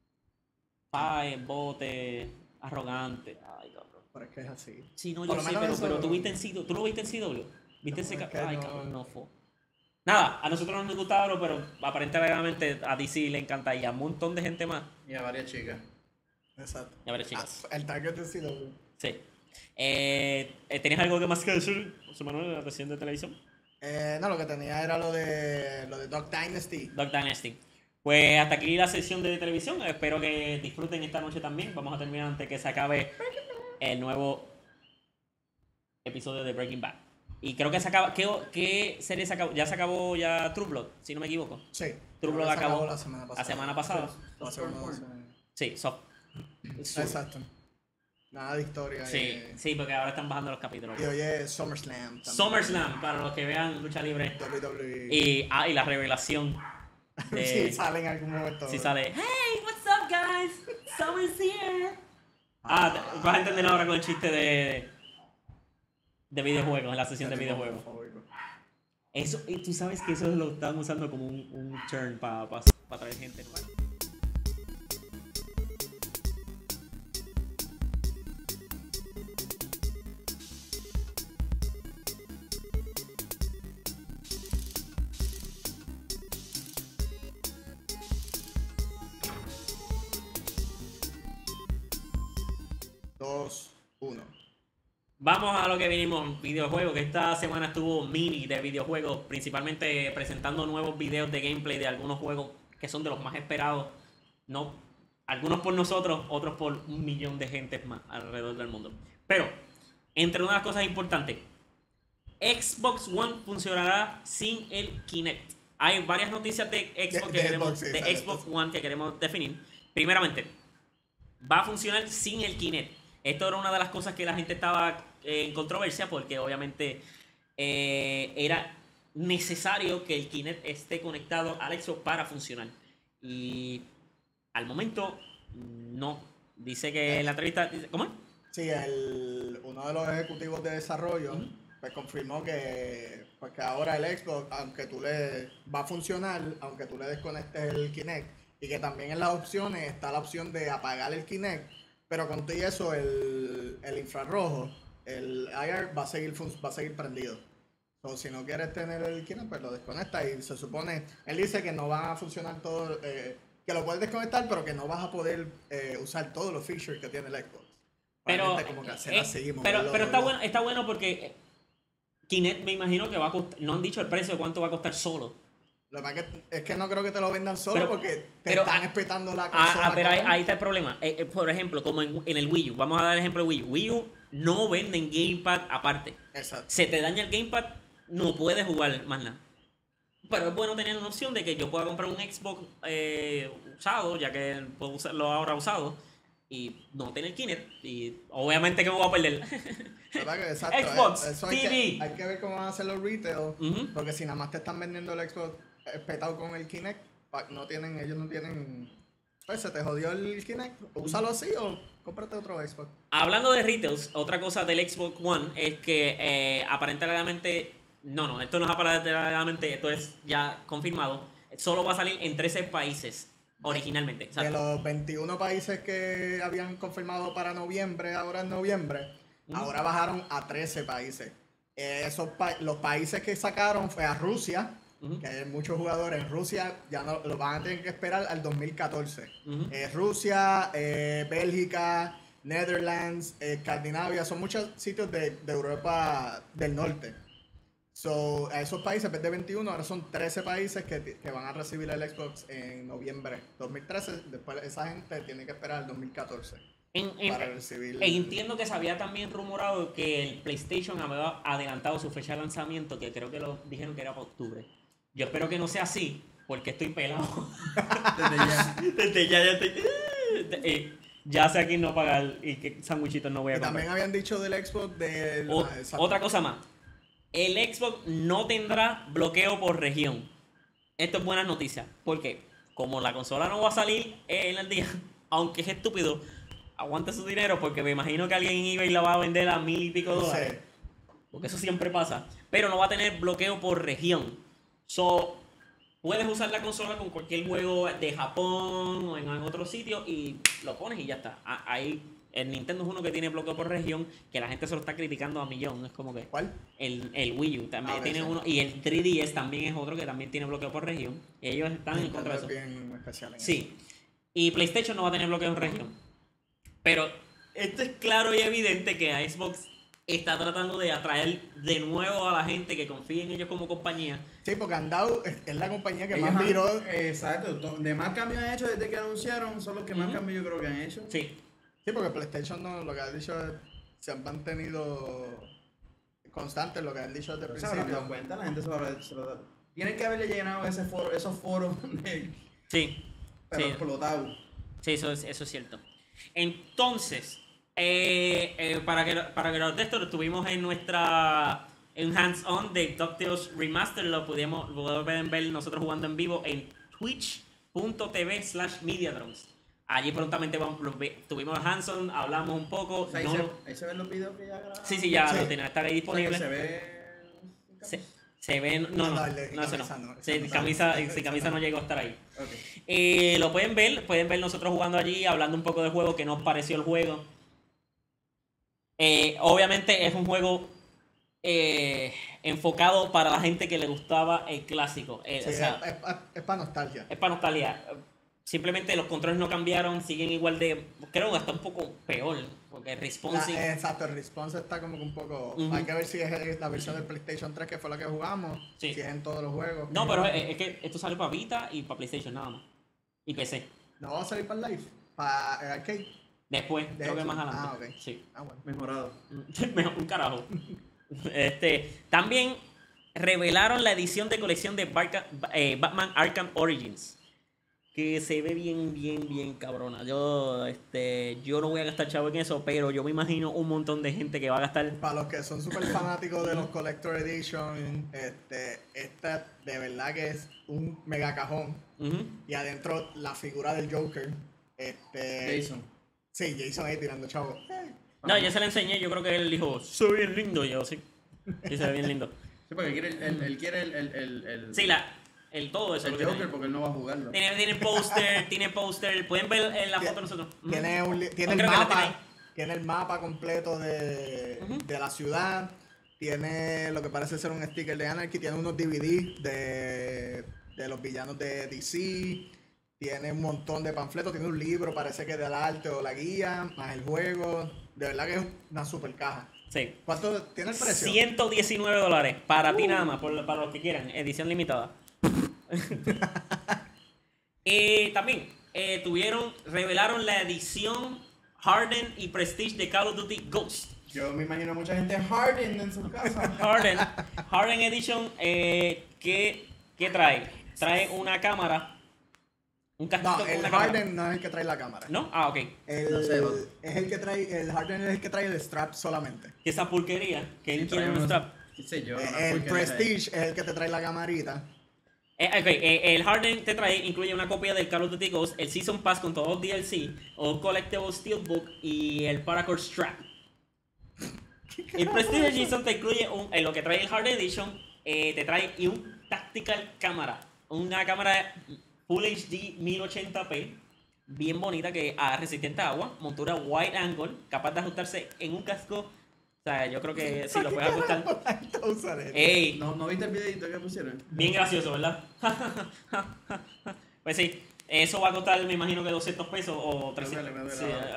bote, arrogante. Ay, cabrón. Pero es que es así. Sí, no, Por yo lo sé, menos pero eso- tú viste en CW. ¿Tú lo viste en CW? ¿Viste No, ese es que Ay, no. cabrón, no fue. Nada, a nosotros no nos gusta Arrow, pero aparentemente a DC le encanta y a un montón de gente más. Y a varias chicas. Exacto. Ya veré, chicas. El target de CW. Sí. ¿Tenías algo que más que decir, José Manuel, de la reciente televisión? No, lo que tenía era lo de Dog Dynasty. Dog Dynasty. Pues hasta aquí la sesión de televisión. Espero que disfruten esta noche también. Vamos a terminar antes que se acabe el nuevo episodio de Breaking Bad. Y creo que se acaba. ¿Qué serie se acabó? Ya se acabó ya True Blood, si no me equivoco. Sí. True Blood Creo que se acabó la semana pasada. la semana pasada. Hace unos- Sí, Exacto. Nada de historia. Sí, sí, porque ahora están bajando los capítulos. Y oye, SummerSlam también. SummerSlam, para los que vean lucha libre. WWE. Y la revelación de... Sí, sale en algún momento. Sí sale, hey, what's up, guys? Summer's here. Vas a entender ahora con el chiste de videojuegos, en la sesión de videojuegos. Eso, y tú sabes que eso lo están usando como un turn para traer gente. Dos, uno. Vamos a lo que vinimos, videojuegos, que esta semana estuvo mini de videojuegos, principalmente presentando nuevos videos de gameplay de algunos juegos que son de los más esperados, no, algunos por nosotros, otros por 1 millón de gentes más alrededor del mundo. Pero, entre unas cosas importantes, Xbox One funcionará sin el Kinect. Hay varias noticias de Xbox One que queremos definir. Primeramente, va a funcionar sin el Kinect. Esto era una de las cosas que la gente estaba en controversia porque obviamente era necesario que el Kinect esté conectado al Xbox para funcionar. Y al momento no. Dice que en la entrevista... ¿Cómo? Sí, uno de los ejecutivos de desarrollo pues confirmó que ahora el Xbox, aunque tú va a funcionar, aunque tú le desconectes el Kinect, y que también en las opciones está la opción de apagar el Kinect, pero con todo eso el infrarrojo, el IR va a seguir prendido. So, si no quieres tener el Kinect, pues lo desconectas y se supone, él dice que no va a funcionar todo, que lo puedes desconectar, pero que no vas a poder usar todos los features que tiene el Xbox. Pero, como que se la seguimos, pero está bueno porque Kinect me imagino que va a costar, no han dicho el precio de cuánto va a costar solo. Lo que pasa es que no creo que te lo vendan solo Pero- porque te pero- están espetando la consola. Pero ahí está el problema. Por ejemplo, como en el Wii U, vamos a dar el ejemplo de Wii U. Wii U no venden Gamepad aparte. Exacto. Se te daña el Gamepad, no puedes jugar más nada. Pero es bueno tener una opción de que yo pueda comprar un Xbox usado, ya que puedo usarlo ahora usado, y no tener Kinect. Y obviamente que me voy a perder. ¿Verdad que exacto? Xbox, Eso TV. hay que ver cómo van a hacer los retail. Ujú. Porque si nada más te están vendiendo el Xbox espetado con el Kinect, ellos no tienen. Pues se te jodió el Kinect. Úsalo así o cómprate otro Xbox. Hablando de retails, otra cosa del Xbox One es que aparentemente, esto no es aparentemente, esto es ya confirmado, solo va a salir en 13 países originalmente. O sea, De los 21 países que habían confirmado para noviembre, ahora en noviembre, ahora bajaron a 13 países. Los países que sacaron fue a Rusia, que hay muchos jugadores en Rusia, ya no lo van a tener que esperar al 2014. Rusia, Bélgica, Netherlands, Escandinavia, son muchos sitios de Europa del norte. So, a esos países, en vez de 21, ahora son 13 países que van a recibir el Xbox en noviembre 2013. Después esa gente tiene que esperar al 2014 para recibir. Entiendo que se había también rumorado que el PlayStation había adelantado su fecha de lanzamiento, que creo que lo dijeron que era para octubre. Yo espero que no sea así, porque estoy pelado. Desde ya. Desde ya estoy... ya sé a quién no pagar y qué sandwichitos no voy a Y comprar. también habían dicho del Xbox Otra cosa más. El Xbox no tendrá bloqueo por región. Esto es buena noticia. Porque como la consola no va a salir en el día, aunque es estúpido, aguante su dinero porque me imagino que alguien en eBay la va a vender a $1,000 y pico. Sí. Porque eso siempre pasa. Pero no va a tener bloqueo por región. So, puedes usar la consola con cualquier juego de Japón o en otro sitio y lo pones y ya está. Ahí el Nintendo es uno que tiene bloqueo por región, que la gente se lo está criticando a millón. Es como que ¿Cuál? el Wii U también tiene sí. uno. Y el 3DS también es otro que también tiene bloqueo por región. Y ellos están en contra de eso. Bien especial en Sí. Y PlayStation no va a tener bloqueo en región. Pero esto es claro y evidente que a Xbox está tratando de atraer de nuevo a la gente que confíe en ellos como compañía. Sí, porque Andau es la compañía que Ellos más viró. Exacto, de más cambios han hecho desde que anunciaron, son los que más cambios yo creo que han hecho. Sí. Sí, porque PlayStation no, lo que ha dicho es, se han mantenido constantes, lo que han dicho desde el Se habrán dado principio. cuenta, la gente tienen que haberle llenado esos foros Sí. pero Sí. explotado. Sí, eso es cierto. Entonces, para que los de esto estuvimos en nuestra en hands-on de DuckTales Remaster, lo pueden ver nosotros jugando en vivo en twitch.tv/Mediadrones. Allí prontamente tuvimos hands-on, hablamos un poco. O sea, ahí se ven los videos que ya grabamos. Sí, ya Sí. lo tienen, estar ahí disponible. Se ve. Se ven, no, el de eso no. camisa no, Sí, esa no camisa, sale. sí, camisa no llegó a estar ahí. Ok. Lo pueden ver nosotros jugando allí, hablando un poco del juego, que nos pareció el juego. Obviamente es un juego enfocado para la gente que le gustaba el clásico. Sí, O sea, es para nostalgia. es para nostalgia. Simplemente los controles no cambiaron, siguen igual de... Creo que hasta un poco peor, porque el responsive... Exacto, el response está como que un poco... Ujú. Hay que ver si es la versión del PlayStation 3 que fue la que jugamos, Sí. si es en todos los juegos. No, pero es que esto sale para Vita y para PlayStation nada más. Y PC. ¿No va a salir para Live? ¿Para arcade? Después, De creo que hecho. más adelante. Ah, ok. Sí. Ah, bueno. Mejorado. Mejor, un carajo. También revelaron la edición de colección de Batman Arkham Origins. Que se ve bien cabrona. Yo no voy a gastar chavo en eso, pero yo me imagino un montón de gente que va a gastar. Para los que son súper fanáticos de los Collector Edition, esta de verdad que es un mega cajón. Ujú. Y adentro la figura del Joker. Jason. Sí, Jason ahí tirando chavo. No, ya se le enseñé, yo creo que él dijo, se ve bien lindo. Y yo, sí. Sí, se ve bien lindo. Sí, porque él quiere el Sí, todo eso. el lo que Joker tiene. porque él no va a jugarlo. Tiene póster. Pueden ver en la foto de nosotros. Ujú. Tiene el Creo que la tiene ahí. mapa. Tiene el mapa completo de la ciudad. Tiene lo que parece ser un sticker de Anarchy. Tiene unos DVD de los villanos de DC. Tiene un montón de panfletos. Tiene un libro, parece que del arte o la guía, más el juego. De verdad que es una super caja. Sí. ¿Cuánto tiene el precio? $119 para ti nada más, para los que quieran, edición limitada. También revelaron la edición Harden y Prestige de Call of Duty Ghost. Yo me imagino mucha gente Harden en su casa. Harden Edition, ¿qué trae? Trae una cámara, un casquito No, con el una cámara. Harden no es el que trae la cámara. ¿No? Ah, ok. No sé, Es el que trae, el Harden es el que trae el strap solamente. Que esa porquería, que él quiere Trae un unos- strap. qué sé yo. El Prestige es el que te trae la camarita. El Harden te trae, incluye una copia del Call of Duty Ghost, el Season Pass con todos los DLC, o Collectible Steelbook y el Paracord Strap. El Prestige Edition te incluye en lo que trae el Harden Edition, te trae y un Tactical Camera, una cámara Full HD 1080p, bien bonita, que resistente a agua, montura wide angle, capaz de ajustarse en un casco. O sea, yo creo que sí, lo puedes ajustar. ¡Ey! ¿No viste el videito que pusieron? Bien gracioso, ¿verdad? Pues sí, eso va a costar, me imagino que $200 o 300. Me duele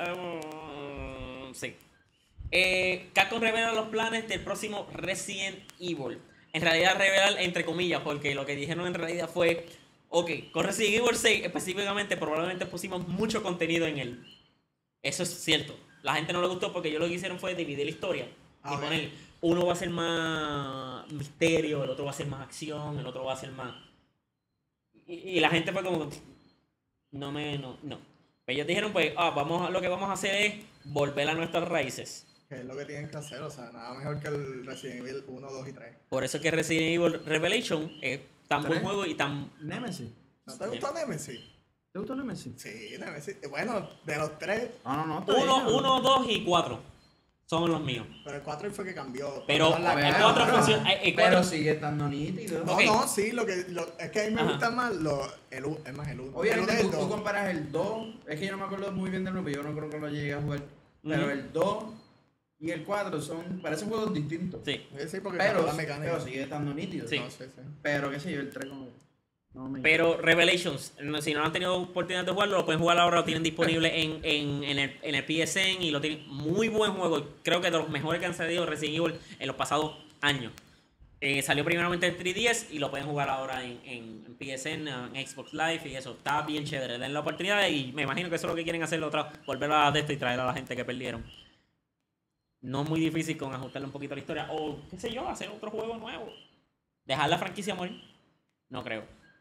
Sí. Capcom revela los planes del próximo Resident Evil. En realidad revelar entre comillas, porque lo que dijeron en realidad fue, ok, con Resident Evil 6 específicamente probablemente pusimos mucho contenido en él. Eso es cierto. La gente no le gustó porque ellos lo que hicieron fue dividir la historia. Y Ok. poner, uno va a ser más misterio, el otro va a ser más acción, el otro va a ser más... Y la gente fue como, no. Pues ellos dijeron, pues, lo que vamos a hacer es volver a nuestras raíces. Que es lo que tienen que hacer, o sea, nada mejor que el Resident Evil 1, 2 y 3. Por eso es que Resident Evil Revelation es tan buen ¿Tres? juego y tan... Nemesis. ¿No te gustó Nemesis? ¿Te gustó Nemesis? Sí, Nemesis. Bueno, de los 3, No. 1, 2 y 4 son los míos. pero el 4 fue que cambió. Pero No, la- el 4 pero- funciona... El Pero 4, sigue estando nítido. No, Ok. no, sí, es que a mí me Ajá. gusta más el 1. Es más el 1. Obviamente tú comparas el 2, es que yo no me acuerdo muy bien del 1, yo no creo que lo llegué a jugar. Pero Ujú. el 2 y el 4 parecen juegos distintos. Sí. Sí, porque Pero, cambió la mecánica. pero sigue estando nítido. Sí. No, sí. Pero qué sé yo, el 3 como... Pero Revelations, si no han tenido oportunidad de jugarlo, lo pueden jugar ahora, lo tienen disponible en el PSN y lo tienen muy buen juego. Creo que de los mejores que han salido Resident Evil en los pasados años. Salió primeramente en 3DS y lo pueden jugar ahora en PSN, en Xbox Live y eso. Está bien chévere. Den la oportunidad y me imagino que eso es lo que quieren hacer volver a de esto y traer a la gente que perdieron. No es muy difícil con ajustarle un poquito a la historia. O, qué sé yo, hacer otro juego nuevo. Dejar la franquicia morir. No creo.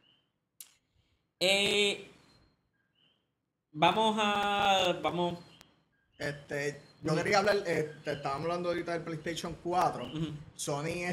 Vamos. Yo quería hablar, estábamos hablando ahorita del PlayStation 4. Sony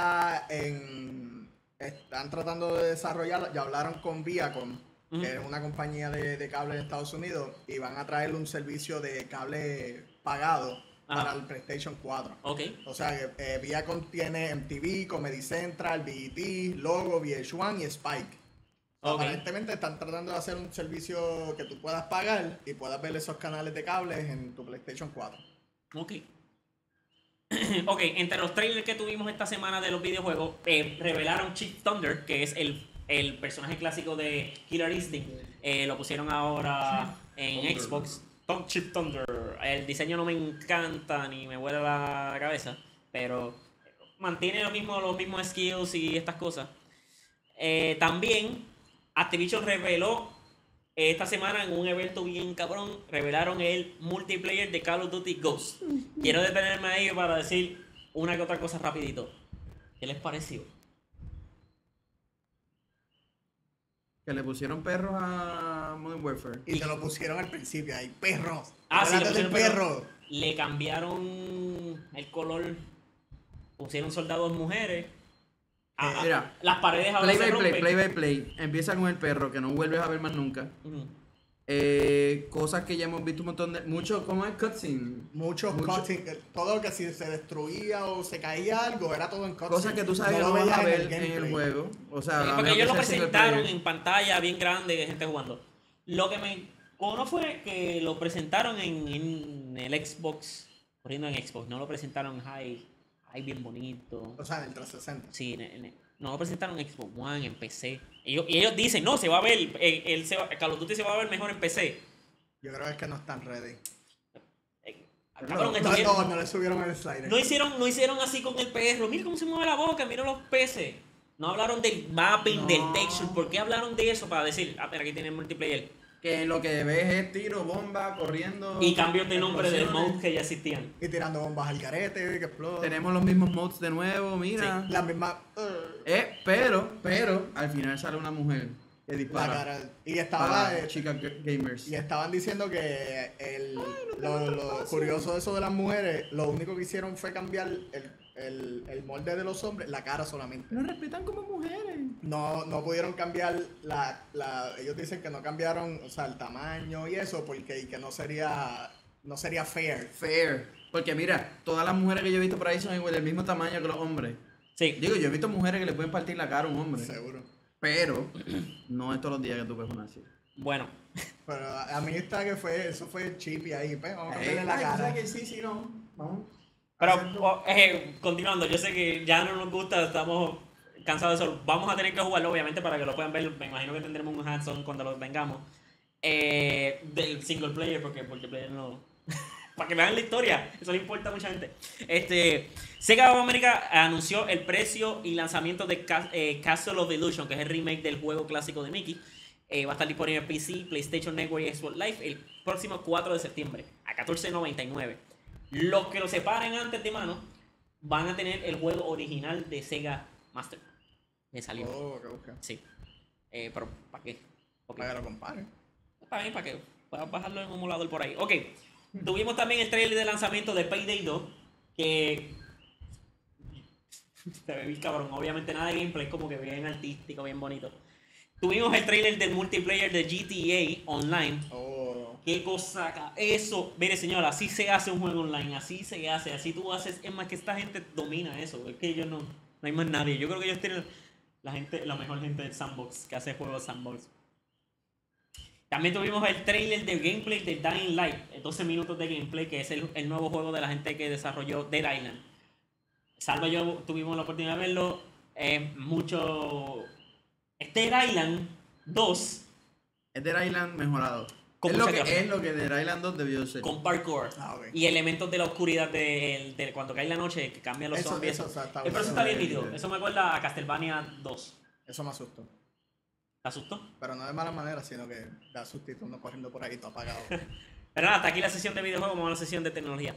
están tratando de desarrollar, ya hablaron con Viacom, que es una compañía de cable en Estados Unidos, y van a traer un servicio de cable pagado para el PlayStation 4. Okay. O sea, Viacom tiene MTV, Comedy Central, BET, Logo, VH1 y Spike. Aparentemente están tratando de hacer un servicio que tú puedas pagar y puedas ver esos canales de cables en tu PlayStation 4. Ok. Ok, entre los trailers que tuvimos esta semana de los videojuegos, revelaron Chip Thunder, que es el personaje clásico de Killer Instinct. Lo pusieron ahora en Xbox. Chip Thunder. El diseño no me encanta ni me vuela la cabeza, pero mantiene los mismos skills y estas cosas. También Activision reveló esta semana en un evento bien cabrón, revelaron el multiplayer de Call of Duty Ghosts. Quiero detenerme ahí para decir una que otra cosa rapidito. ¿Qué les pareció? Que le pusieron perros a Modern Warfare. Y te lo pusieron al principio ahí, perros. Sí, le del pusieron perro. Le cambiaron el color, pusieron soldados mujeres. Mira, las paredes ahora se rompen. play by play. Empieza con el perro, que no vuelves a ver más nunca. Cosas que ya hemos visto un montón de... ¿Cómo es? Cutscene. Muchos cutscenes. Todo que si se destruía o se caía algo, era todo en cutscene. Cosas que tú sabes que no vas a ver en el juego. O sea, porque ellos lo presentaron en pantalla bien grande de gente jugando. Lo que me cono fue que lo presentaron en el Xbox, corriendo en Xbox. No lo presentaron en High bien bonito. O sea, en el 360. Sí, no lo presentaron en Xbox One, en PC. Y ellos dicen, no, se va a ver, Call of Duty se va a ver mejor en PC. Yo creo que es que no están ready. No le subieron el slider. No hicieron así con el perro. Mira cómo se mueve la boca, mira los peces. No hablaron del mapping, del texture. ¿Por qué hablaron de eso? Para decir, pero aquí tienen multiplayer. Que lo que ves es tiro, bomba, corriendo. Y cambios de nombre de modes que ya existían. Y tirando bombas al garete, que explotan. Tenemos los mismos modes de nuevo, mira. Sí, la misma. Pero, al final sale una mujer que dispara. Y estaba. Chicas gamers. Y estaban diciendo que lo curioso de eso de las mujeres, lo único que hicieron fue cambiar el molde de los hombres, la cara solamente. Nos respetan como mujeres. No pudieron cambiar ellos dicen que no cambiaron, o sea, el tamaño y eso, porque y que no sería fair. Porque mira, todas las mujeres que yo he visto por ahí son igual del mismo tamaño que los hombres. Sí. Digo, yo he visto mujeres que le pueden partir la cara a un hombre. Seguro. Pero no es todos los días que tú ves una así. Bueno. Pero a mí está que eso fue chippy ahí, pues, vamos a cambiarle la cara. Que sí, no. Vamos. Pero, continuando, yo sé que ya no nos gusta, estamos cansados de eso. Vamos a tener que jugarlo, obviamente, para que lo puedan ver. Me imagino que tendremos un hands-on cuando lo tengamos. Del single player, porque multiplayer no. Para que vean la historia, eso le importa a mucha gente. Sega of America anunció el precio y lanzamiento de Castle of Illusion, que es el remake del juego clásico de Mickey. Va a estar disponible en PC, PlayStation Network y Xbox Live el próximo 4 de septiembre a $14.99. Los que lo separen antes de mano van a tener el juego original de Sega Master. Que salió. Okay. Sí. Pero, ¿para qué? Para que lo comparen. Está bien, para que puedas bajarlo en un emulador por ahí. Ok. Tuvimos también el trailer de lanzamiento de Payday 2. Que se ve bien cabrón. Obviamente nada de gameplay, como que bien artístico, bien bonito. Tuvimos el trailer del multiplayer de GTA Online. Qué cosa eso. Mire, señora, así se hace un juego online. Así se hace. Así tú haces. Es más que esta gente domina eso. Es que ellos no hay más nadie. Yo creo que ellos tienen la mejor gente del sandbox que hace juegos sandbox. También tuvimos el trailer de gameplay de Dying Light. 12 minutos de gameplay, que es el nuevo juego de la gente que desarrolló Dead Island. Salva y yo tuvimos la oportunidad de verlo. Mucho Dead Island 2 Es Dead Island mejorado. Con Es lo, mucha que, gráfica. es lo que Dead Island 2 debió ser. con parkour Ah, ok. y elementos de la oscuridad de cuando cae la noche, que cambian los zombies. Eso está Pero eso bueno. está bien nítido. Eso me acuerda a Castlevania 2. Eso me asustó. ¿Te asustó? Pero no de mala manera, sino que da sustito uno corriendo por ahí todo apagado. Pero nada, hasta aquí la sesión de videojuegos, vamos a la sesión de tecnología.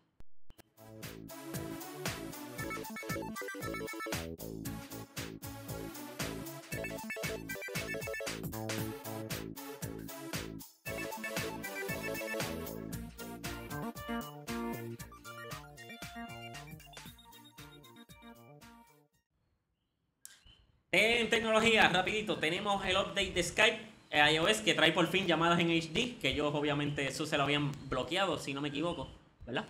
En tecnología, rapidito, tenemos el update de Skype iOS que trae por fin llamadas en HD, que ellos obviamente eso se lo habían bloqueado, si no me equivoco, ¿verdad?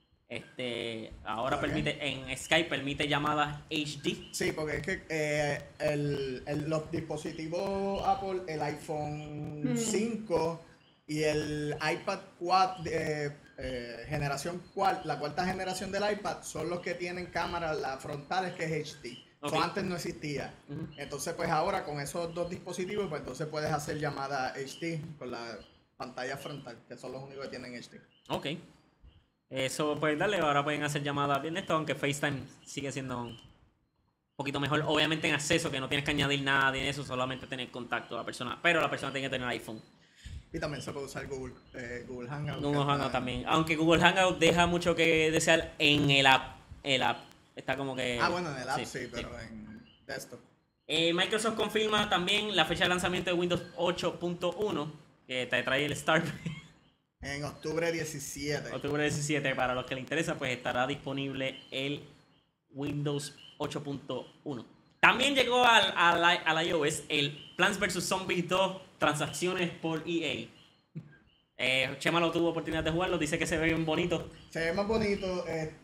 Ahora Ok. permite, en Skype permite llamadas HD. Sí, porque es que los dispositivos Apple, el iPhone 5 y el iPad 4, generación la cuarta generación del iPad, son los que tienen cámaras las frontales que es HD. Ok. Eso antes no existía. Ujú. Entonces, pues ahora con esos dos dispositivos, pues entonces puedes hacer llamadas HD con la pantalla frontal, que son los únicos que tienen HD. Ok. Eso pueden darle, ahora pueden hacer llamadas bien esto, aunque FaceTime sigue siendo un poquito mejor. Obviamente en acceso, que no tienes que añadir nada de eso, solamente tener contacto a la persona. Pero la persona tiene que tener iPhone. Y también se puede usar Google Hangout. Google que Hangout está- también. Aunque Google Hangout deja mucho que desear en el app. El app está como que... Ah, bueno, en el app sí, pero en desktop. Microsoft confirma también la fecha de lanzamiento de Windows 8.1, que te trae el Start. En octubre 17. Octubre 17, para los que les interesa, pues estará disponible el Windows 8.1. También llegó al iOS el Plants vs. Zombies 2 transacciones por EA. Chema lo tuvo oportunidad de jugarlo, dice que se ve bien bonito. Se ve más bonito.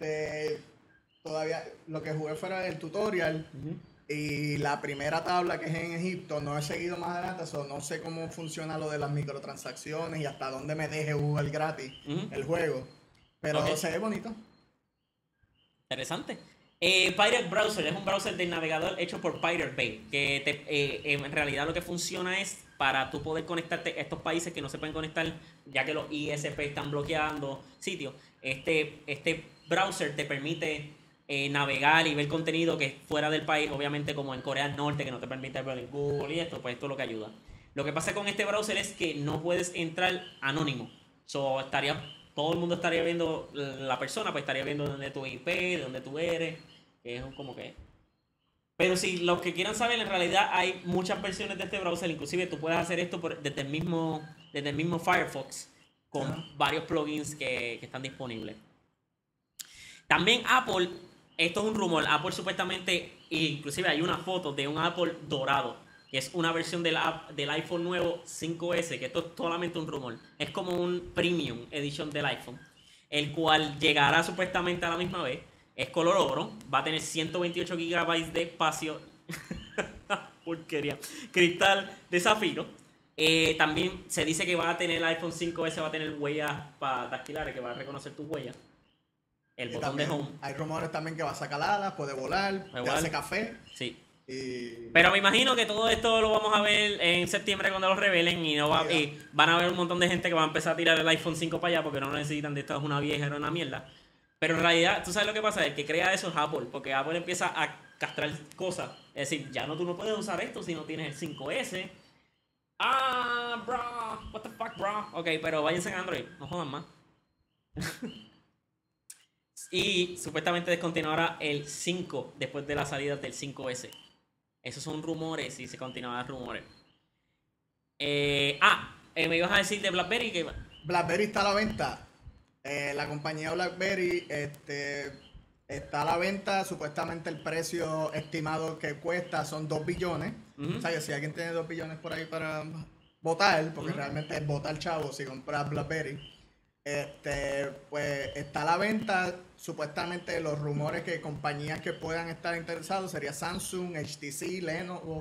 Todavía lo que jugué fuera el tutorial. Y la primera tabla que es en Egipto no he seguido más adelante, no sé cómo funciona lo de las microtransacciones y hasta dónde me deje jugar gratis Ujú. el juego. Pero Ok. se ve bonito. Interesante. Pirate Browser es un browser de navegador hecho por Pirate Bay, que en realidad lo que funciona es para tú poder conectarte a estos países que no se pueden conectar, ya que los ISP están bloqueando sitios. Este browser te permite navegar y ver contenido que es fuera del país, obviamente como en Corea del Norte, que no te permite ver en Google y esto, pues esto es lo que ayuda. Lo que pasa con este browser es que no puedes entrar anónimo. Todo el mundo estaría viendo la persona, pues estaría viendo dónde tu IP, de dónde tú eres, que es como que... Pero si los que quieran saber, en realidad hay muchas versiones de este browser, inclusive tú puedes hacer esto desde el mismo Firefox, con Ajá. varios plugins que están disponibles. También Apple, esto es un rumor, Apple supuestamente, inclusive hay una foto de un Apple dorado, que es una versión del iPhone nuevo 5S, que esto es solamente un rumor. Es como un premium edition del iPhone, el cual llegará supuestamente a la misma vez. Es color oro, va a tener 128 GB de espacio. Porquería. Cristal de zafiro. También se dice que va a tener el iPhone 5S, va a tener huellas para dactilares, que va a reconocer tus huellas. El Y botón de también home. hay rumores también que va a sacar alas, puede volar, te volar. hace café. Sí. Y Pero me imagino que todo esto lo vamos a ver en septiembre cuando lo revelen y y van a haber un montón de gente que va a empezar a tirar el iPhone 5 para allá porque no lo necesitan, de esto es una vieja, era una mierda. Pero en realidad, ¿tú sabes lo que pasa? El que crea eso es Apple, porque Apple empieza a castrar cosas. Es decir, ya no, tú no puedes usar esto si no tienes el 5S. Ah, bro, what the fuck, bro. Ok, pero váyanse en Android, no jodan más. Y supuestamente descontinuará el 5 después de la salida del 5S. Esos son rumores y se continuarán rumores. Me ibas a decir de BlackBerry que... BlackBerry está a la venta. La compañía BlackBerry está a la venta. Supuestamente el precio estimado que cuesta son 2 billones. Ujú. O sea que si alguien tiene 2 billones por ahí para votar, porque Ujú. realmente es votar chavo si compras BlackBerry. Pues está a la venta. Supuestamente los rumores que compañías que puedan estar interesados sería Samsung, HTC, Lenovo.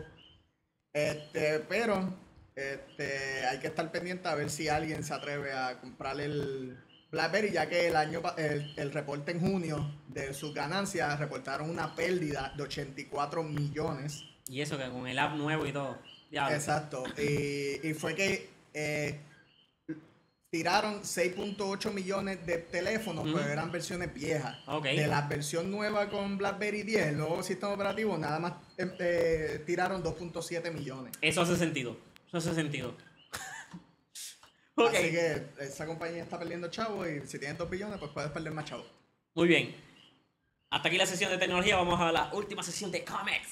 Pero hay que estar pendiente a ver si alguien se atreve a comprar el BlackBerry, ya que el reporte en junio de sus ganancias reportaron una pérdida de 84 millones Y eso que con el app nuevo y todo. Diablo. Exacto. Y fue que tiraron 6.8 millones de teléfonos, pero eran versiones viejas. Ok. De la versión nueva con BlackBerry 10, el nuevo sistema operativo, nada más tiraron 2.7 millones. Eso hace sentido. Eso hace sentido. Ok. Así que esa compañía está perdiendo chavos y si tienes 2 billones, pues puedes perder más chavos. Muy bien. Hasta aquí la sesión de tecnología. Vamos a la última sesión de comics.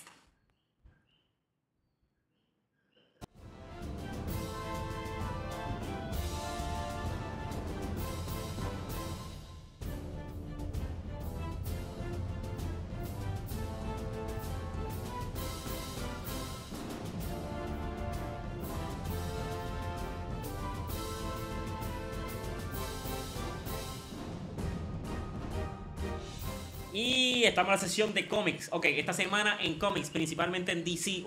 Y estamos en la sesión de cómics. Ok, esta semana en cómics, principalmente en DC,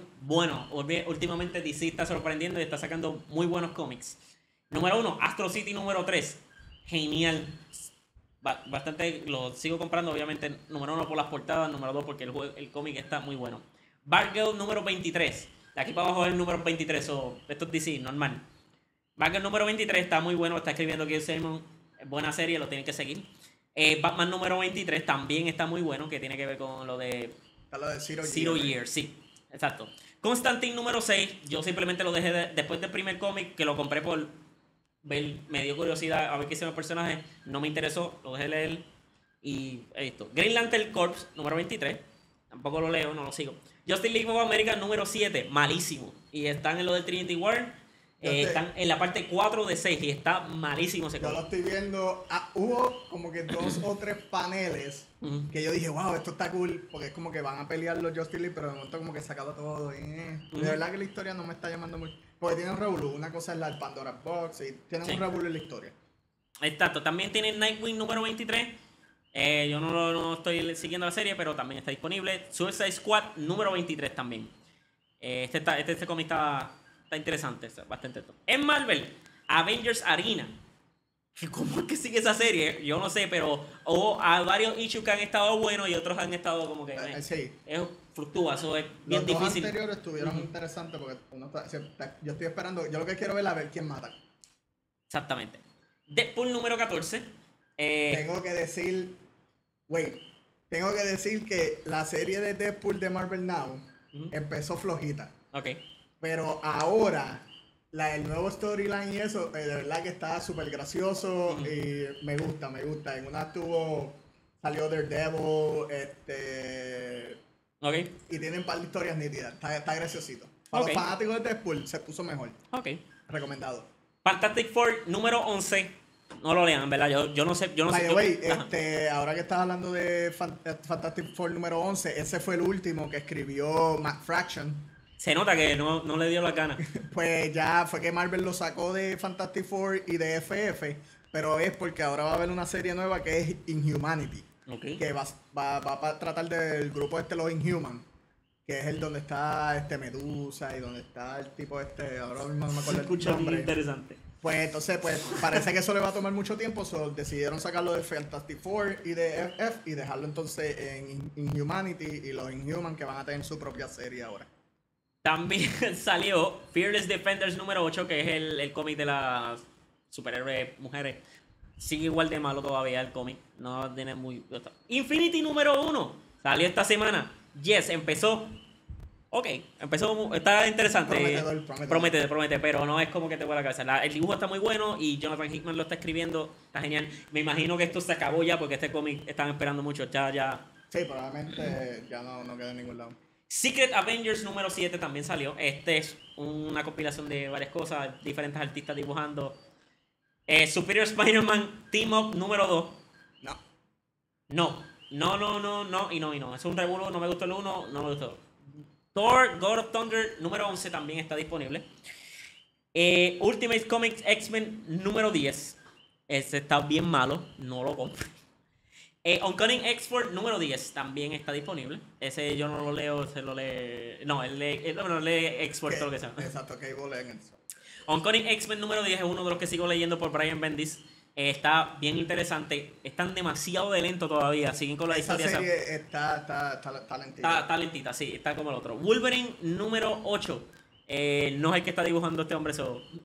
últimamente DC está sorprendiendo y está sacando muy buenos cómics. Número 1, Astro City número 3. Genial. Bastante, lo sigo comprando, obviamente, número 1 por las portadas, número 2 porque el cómic está muy bueno. Batgirl número 23. De aquí para abajo es el número 23, esto es DC, normal. Batgirl número 23 está muy bueno, está escribiendo Gail Simon, buena serie, lo tienen que seguir. Batman número 23 también está muy bueno, que tiene que ver con lo de Está lo de Zero Year, sí, exacto. Constantine número 6, yo simplemente lo dejé después del primer cómic, que lo compré por ver, me dio curiosidad a ver qué hicieron los personajes, no me interesó, lo dejé leer y esto. Green Lantern Corps número 23, tampoco lo leo, no lo sigo. Justice League of America número 7, malísimo, y están en lo de Trinity War. Están en la parte 4 de 6 y está malísimo ese Yo lo cómic. estoy viendo. Hubo como que 2 o 3 paneles que yo dije, wow, esto está cool. Porque es como que van a pelear los Justice League, pero de momento como que se acaba todo. De verdad que la historia no me está llamando mucho. Porque tiene un revolú. Una cosa es la del Pandora Box y tiene Sí. un revolú en la historia. Exacto, también tiene Nightwing número 23. Yo no estoy siguiendo la serie, pero también está disponible. Suicide Squad número 23 también. Este cómic está interesante, está bastante top. En Marvel, Avengers Arena. ¿Cómo es que sigue esa serie? Yo no sé, pero hay varios issues que han estado buenos y otros han estado como que Sí. fluctúa, eso es bien Los dos difícil. anteriores estuvieron interesantes porque yo estoy esperando. Yo lo que quiero ver es a ver quién mata. Exactamente. Deadpool número 14. Tengo que decir. Tengo que decir que la serie de Deadpool de Marvel Now empezó flojita. Ok. Pero ahora, el nuevo storyline y eso, de verdad que está súper gracioso y me gusta. En una salió Daredevil, Ok. y tienen un par de historias nítidas. Está graciosito. Para Ok. los fanáticos de Deadpool se puso mejor. Ok. Recomendado. Fantastic Four número 11. No lo lean, ¿verdad? Yo no sé. By the way, Ajá. ahora que estás hablando de Fantastic Four número 11, ese fue el último que escribió Matt Fraction. Se nota que no le dio la gana. Pues ya fue que Marvel lo sacó de Fantastic Four y de FF, pero es porque ahora va a haber una serie nueva que es Inhumanity, Ok. que va a tratar del grupo los Inhuman, que es el donde está Medusa y donde está el tipo ahora mismo no me Se acuerdo el escucha bien nombre. interesante. Pues entonces, parece que eso le va a tomar mucho tiempo, decidieron sacarlo de Fantastic Four y de FF y dejarlo entonces en Inhumanity y los Inhuman que van a tener su propia serie ahora. También salió Fearless Defenders número 8, que es el cómic de las superhéroes mujeres. Sigue igual de malo todavía el cómic. No tiene muy... Infinity número 1. Salió esta semana. Yes, empezó. Ok, empezó. Está interesante. Promete, pero no es como que te vuela la cabeza. El dibujo está muy bueno y Jonathan Hickman lo está escribiendo. Está genial. Me imagino que esto se acabó ya porque este cómic están esperando mucho. Ya. Sí, probablemente ya no queda en ningún lado. Secret Avengers número 7 también salió. Este es una compilación de varias cosas, diferentes artistas dibujando. Superior Spider-Man Team Up número 2. No y no. Es un revuelo, no me gustó el 1, no me gustó. Thor, God of Thunder número 11 también está disponible. Ultimate Comics X-Men número 10. Ese está bien malo, no lo compro. Uncanny X-Force número 10 también está disponible. Ese yo no lo leo, se lo lee. No, él lee X-Force, todo lo que sea. Exacto, Cable en eso. Uncanny X-Men número 10 es uno de los que sigo leyendo por Brian Bendis. Está bien interesante. Están demasiado de lento todavía. Siguen con la Esa historia. serie está lentita. Está lentita, sí. Está como el otro. Wolverine número 8. No es el que está dibujando este hombre.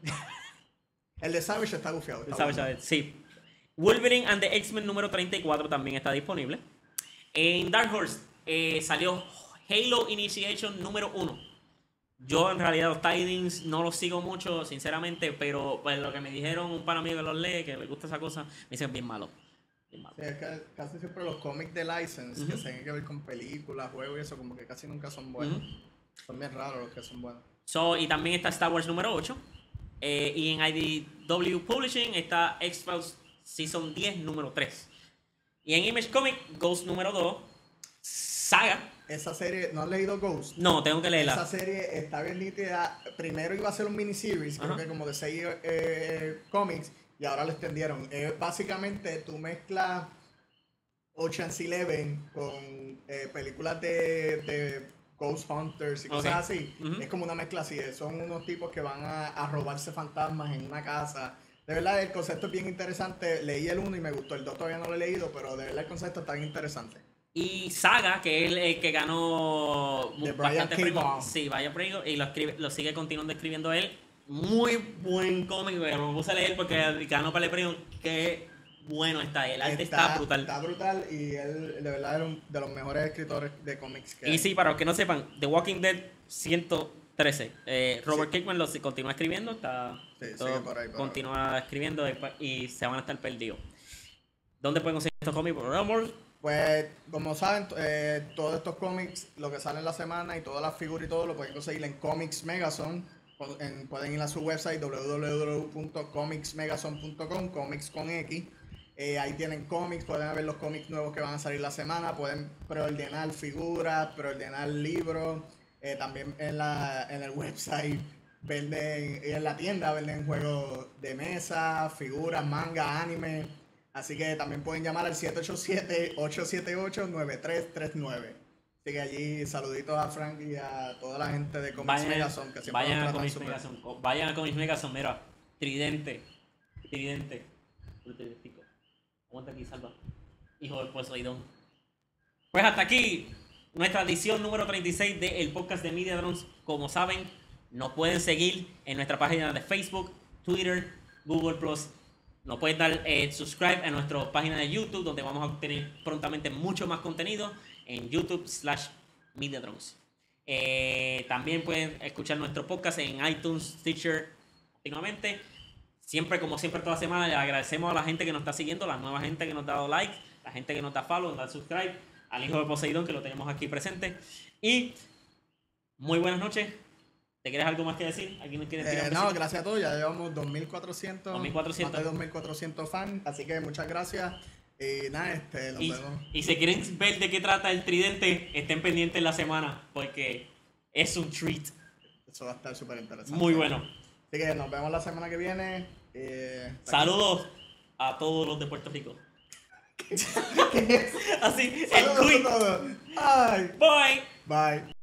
El de Savage está gufiado. ¿Sabes? Sí. Wolverine and the X-Men número 34 también está disponible. En Dark Horse salió Halo Initiation número 1. Yo en realidad los tidings no los sigo mucho, sinceramente, pero pues lo que me dijeron un par amigo que los lee, que les gusta esa cosa, me dicen bien malo. Bien malo. Sí, es que casi siempre los cómics de license, que tienen que ver con películas, juegos y eso, como que casi nunca son buenos. Son bien raros los que son buenos. Y también está Star Wars número 8. Y en IDW Publishing está X-Files Season 10 número 3. Y en Image Comic, Ghost número 2. Saga. Esa serie, ¿no has leído Ghost? No, tengo que leerla. Esa serie está bien nítida. Primero iba a ser un miniseries, creo que como de 6 cómics, y ahora lo extendieron. Básicamente, tú mezclas Ocean's 11 con películas de Ghost Hunters y cosas así. Es como una mezcla así. Son unos tipos que van a robarse fantasmas en una casa. De verdad, el concepto es bien interesante. Leí el 1 y me gustó. El 2 todavía no lo he leído, pero de verdad el concepto está bien interesante. Y Saga, que es el que ganó bastante premios. Sí, Brian K. Vaughan, y lo sigue continuando escribiendo él. Muy buen cómic, pero me puse a leer porque ganó para el premio. Qué bueno está, el arte está brutal. Está brutal y él de verdad es uno de los mejores escritores de cómics que hay. Y sí, para los que no sepan, The Walking Dead 113. Robert Kirkman lo continúa escribiendo, sigue por ahí, continúa escribiendo y se van a estar perdidos. ¿Dónde pueden conseguir estos cómics? Por Rumble. Pues, como saben, todos estos cómics, lo que sale en la semana y todas las figuras y todo, lo pueden conseguir en Comics Megazone. Pueden ir a su website www.comicsmegazone.com, comics con X. Ahí tienen cómics, pueden ver los cómics nuevos que van a salir la semana, pueden preordenar figuras, preordenar libros. También en el website venden, y en la tienda venden juegos de mesa, figuras, manga, anime. Así que también pueden llamar al 787-878-9339. Así que allí saluditos a Frank y a toda la gente de Comics Megazone que siempre vayan nos a tratan Comics súper. Megazone. Vayan a Comics Megazone, mira. Tridente. Aguanta aquí, salva. Hijo del Poseidón. Pues hasta aquí nuestra edición número 36 del podcast de Media Drones. Como saben, nos pueden seguir en nuestra página de Facebook, Twitter, Google+. Nos pueden dar subscribe a nuestra página de YouTube, donde vamos a obtener prontamente mucho más contenido en YouTube/MediaDrones. También pueden escuchar nuestro podcast en iTunes, Stitcher, continuamente. Como siempre, toda semana, le agradecemos a la gente que nos está siguiendo, la nueva gente que nos ha dado like, la gente que nos da follow, nos da subscribe, al hijo de Poseidón, que lo tenemos aquí presente. Y muy buenas noches. ¿Te quieres algo más que decir? ¿Alguien nos quiere tirar No, gracias a todos. Ya llevamos 2.400. 2.400. Más de 2.400 fans. Así que muchas gracias. Y nada, nos vemos. Y si quieren ver de qué trata el tridente, estén pendientes la semana, porque es un treat. Eso va a estar súper interesante. Muy bueno. Así que nos vemos la semana que viene. Saludos a todos los de Puerto Rico. Así, el Saludos a quick. todos. Ay. Bye. Bye.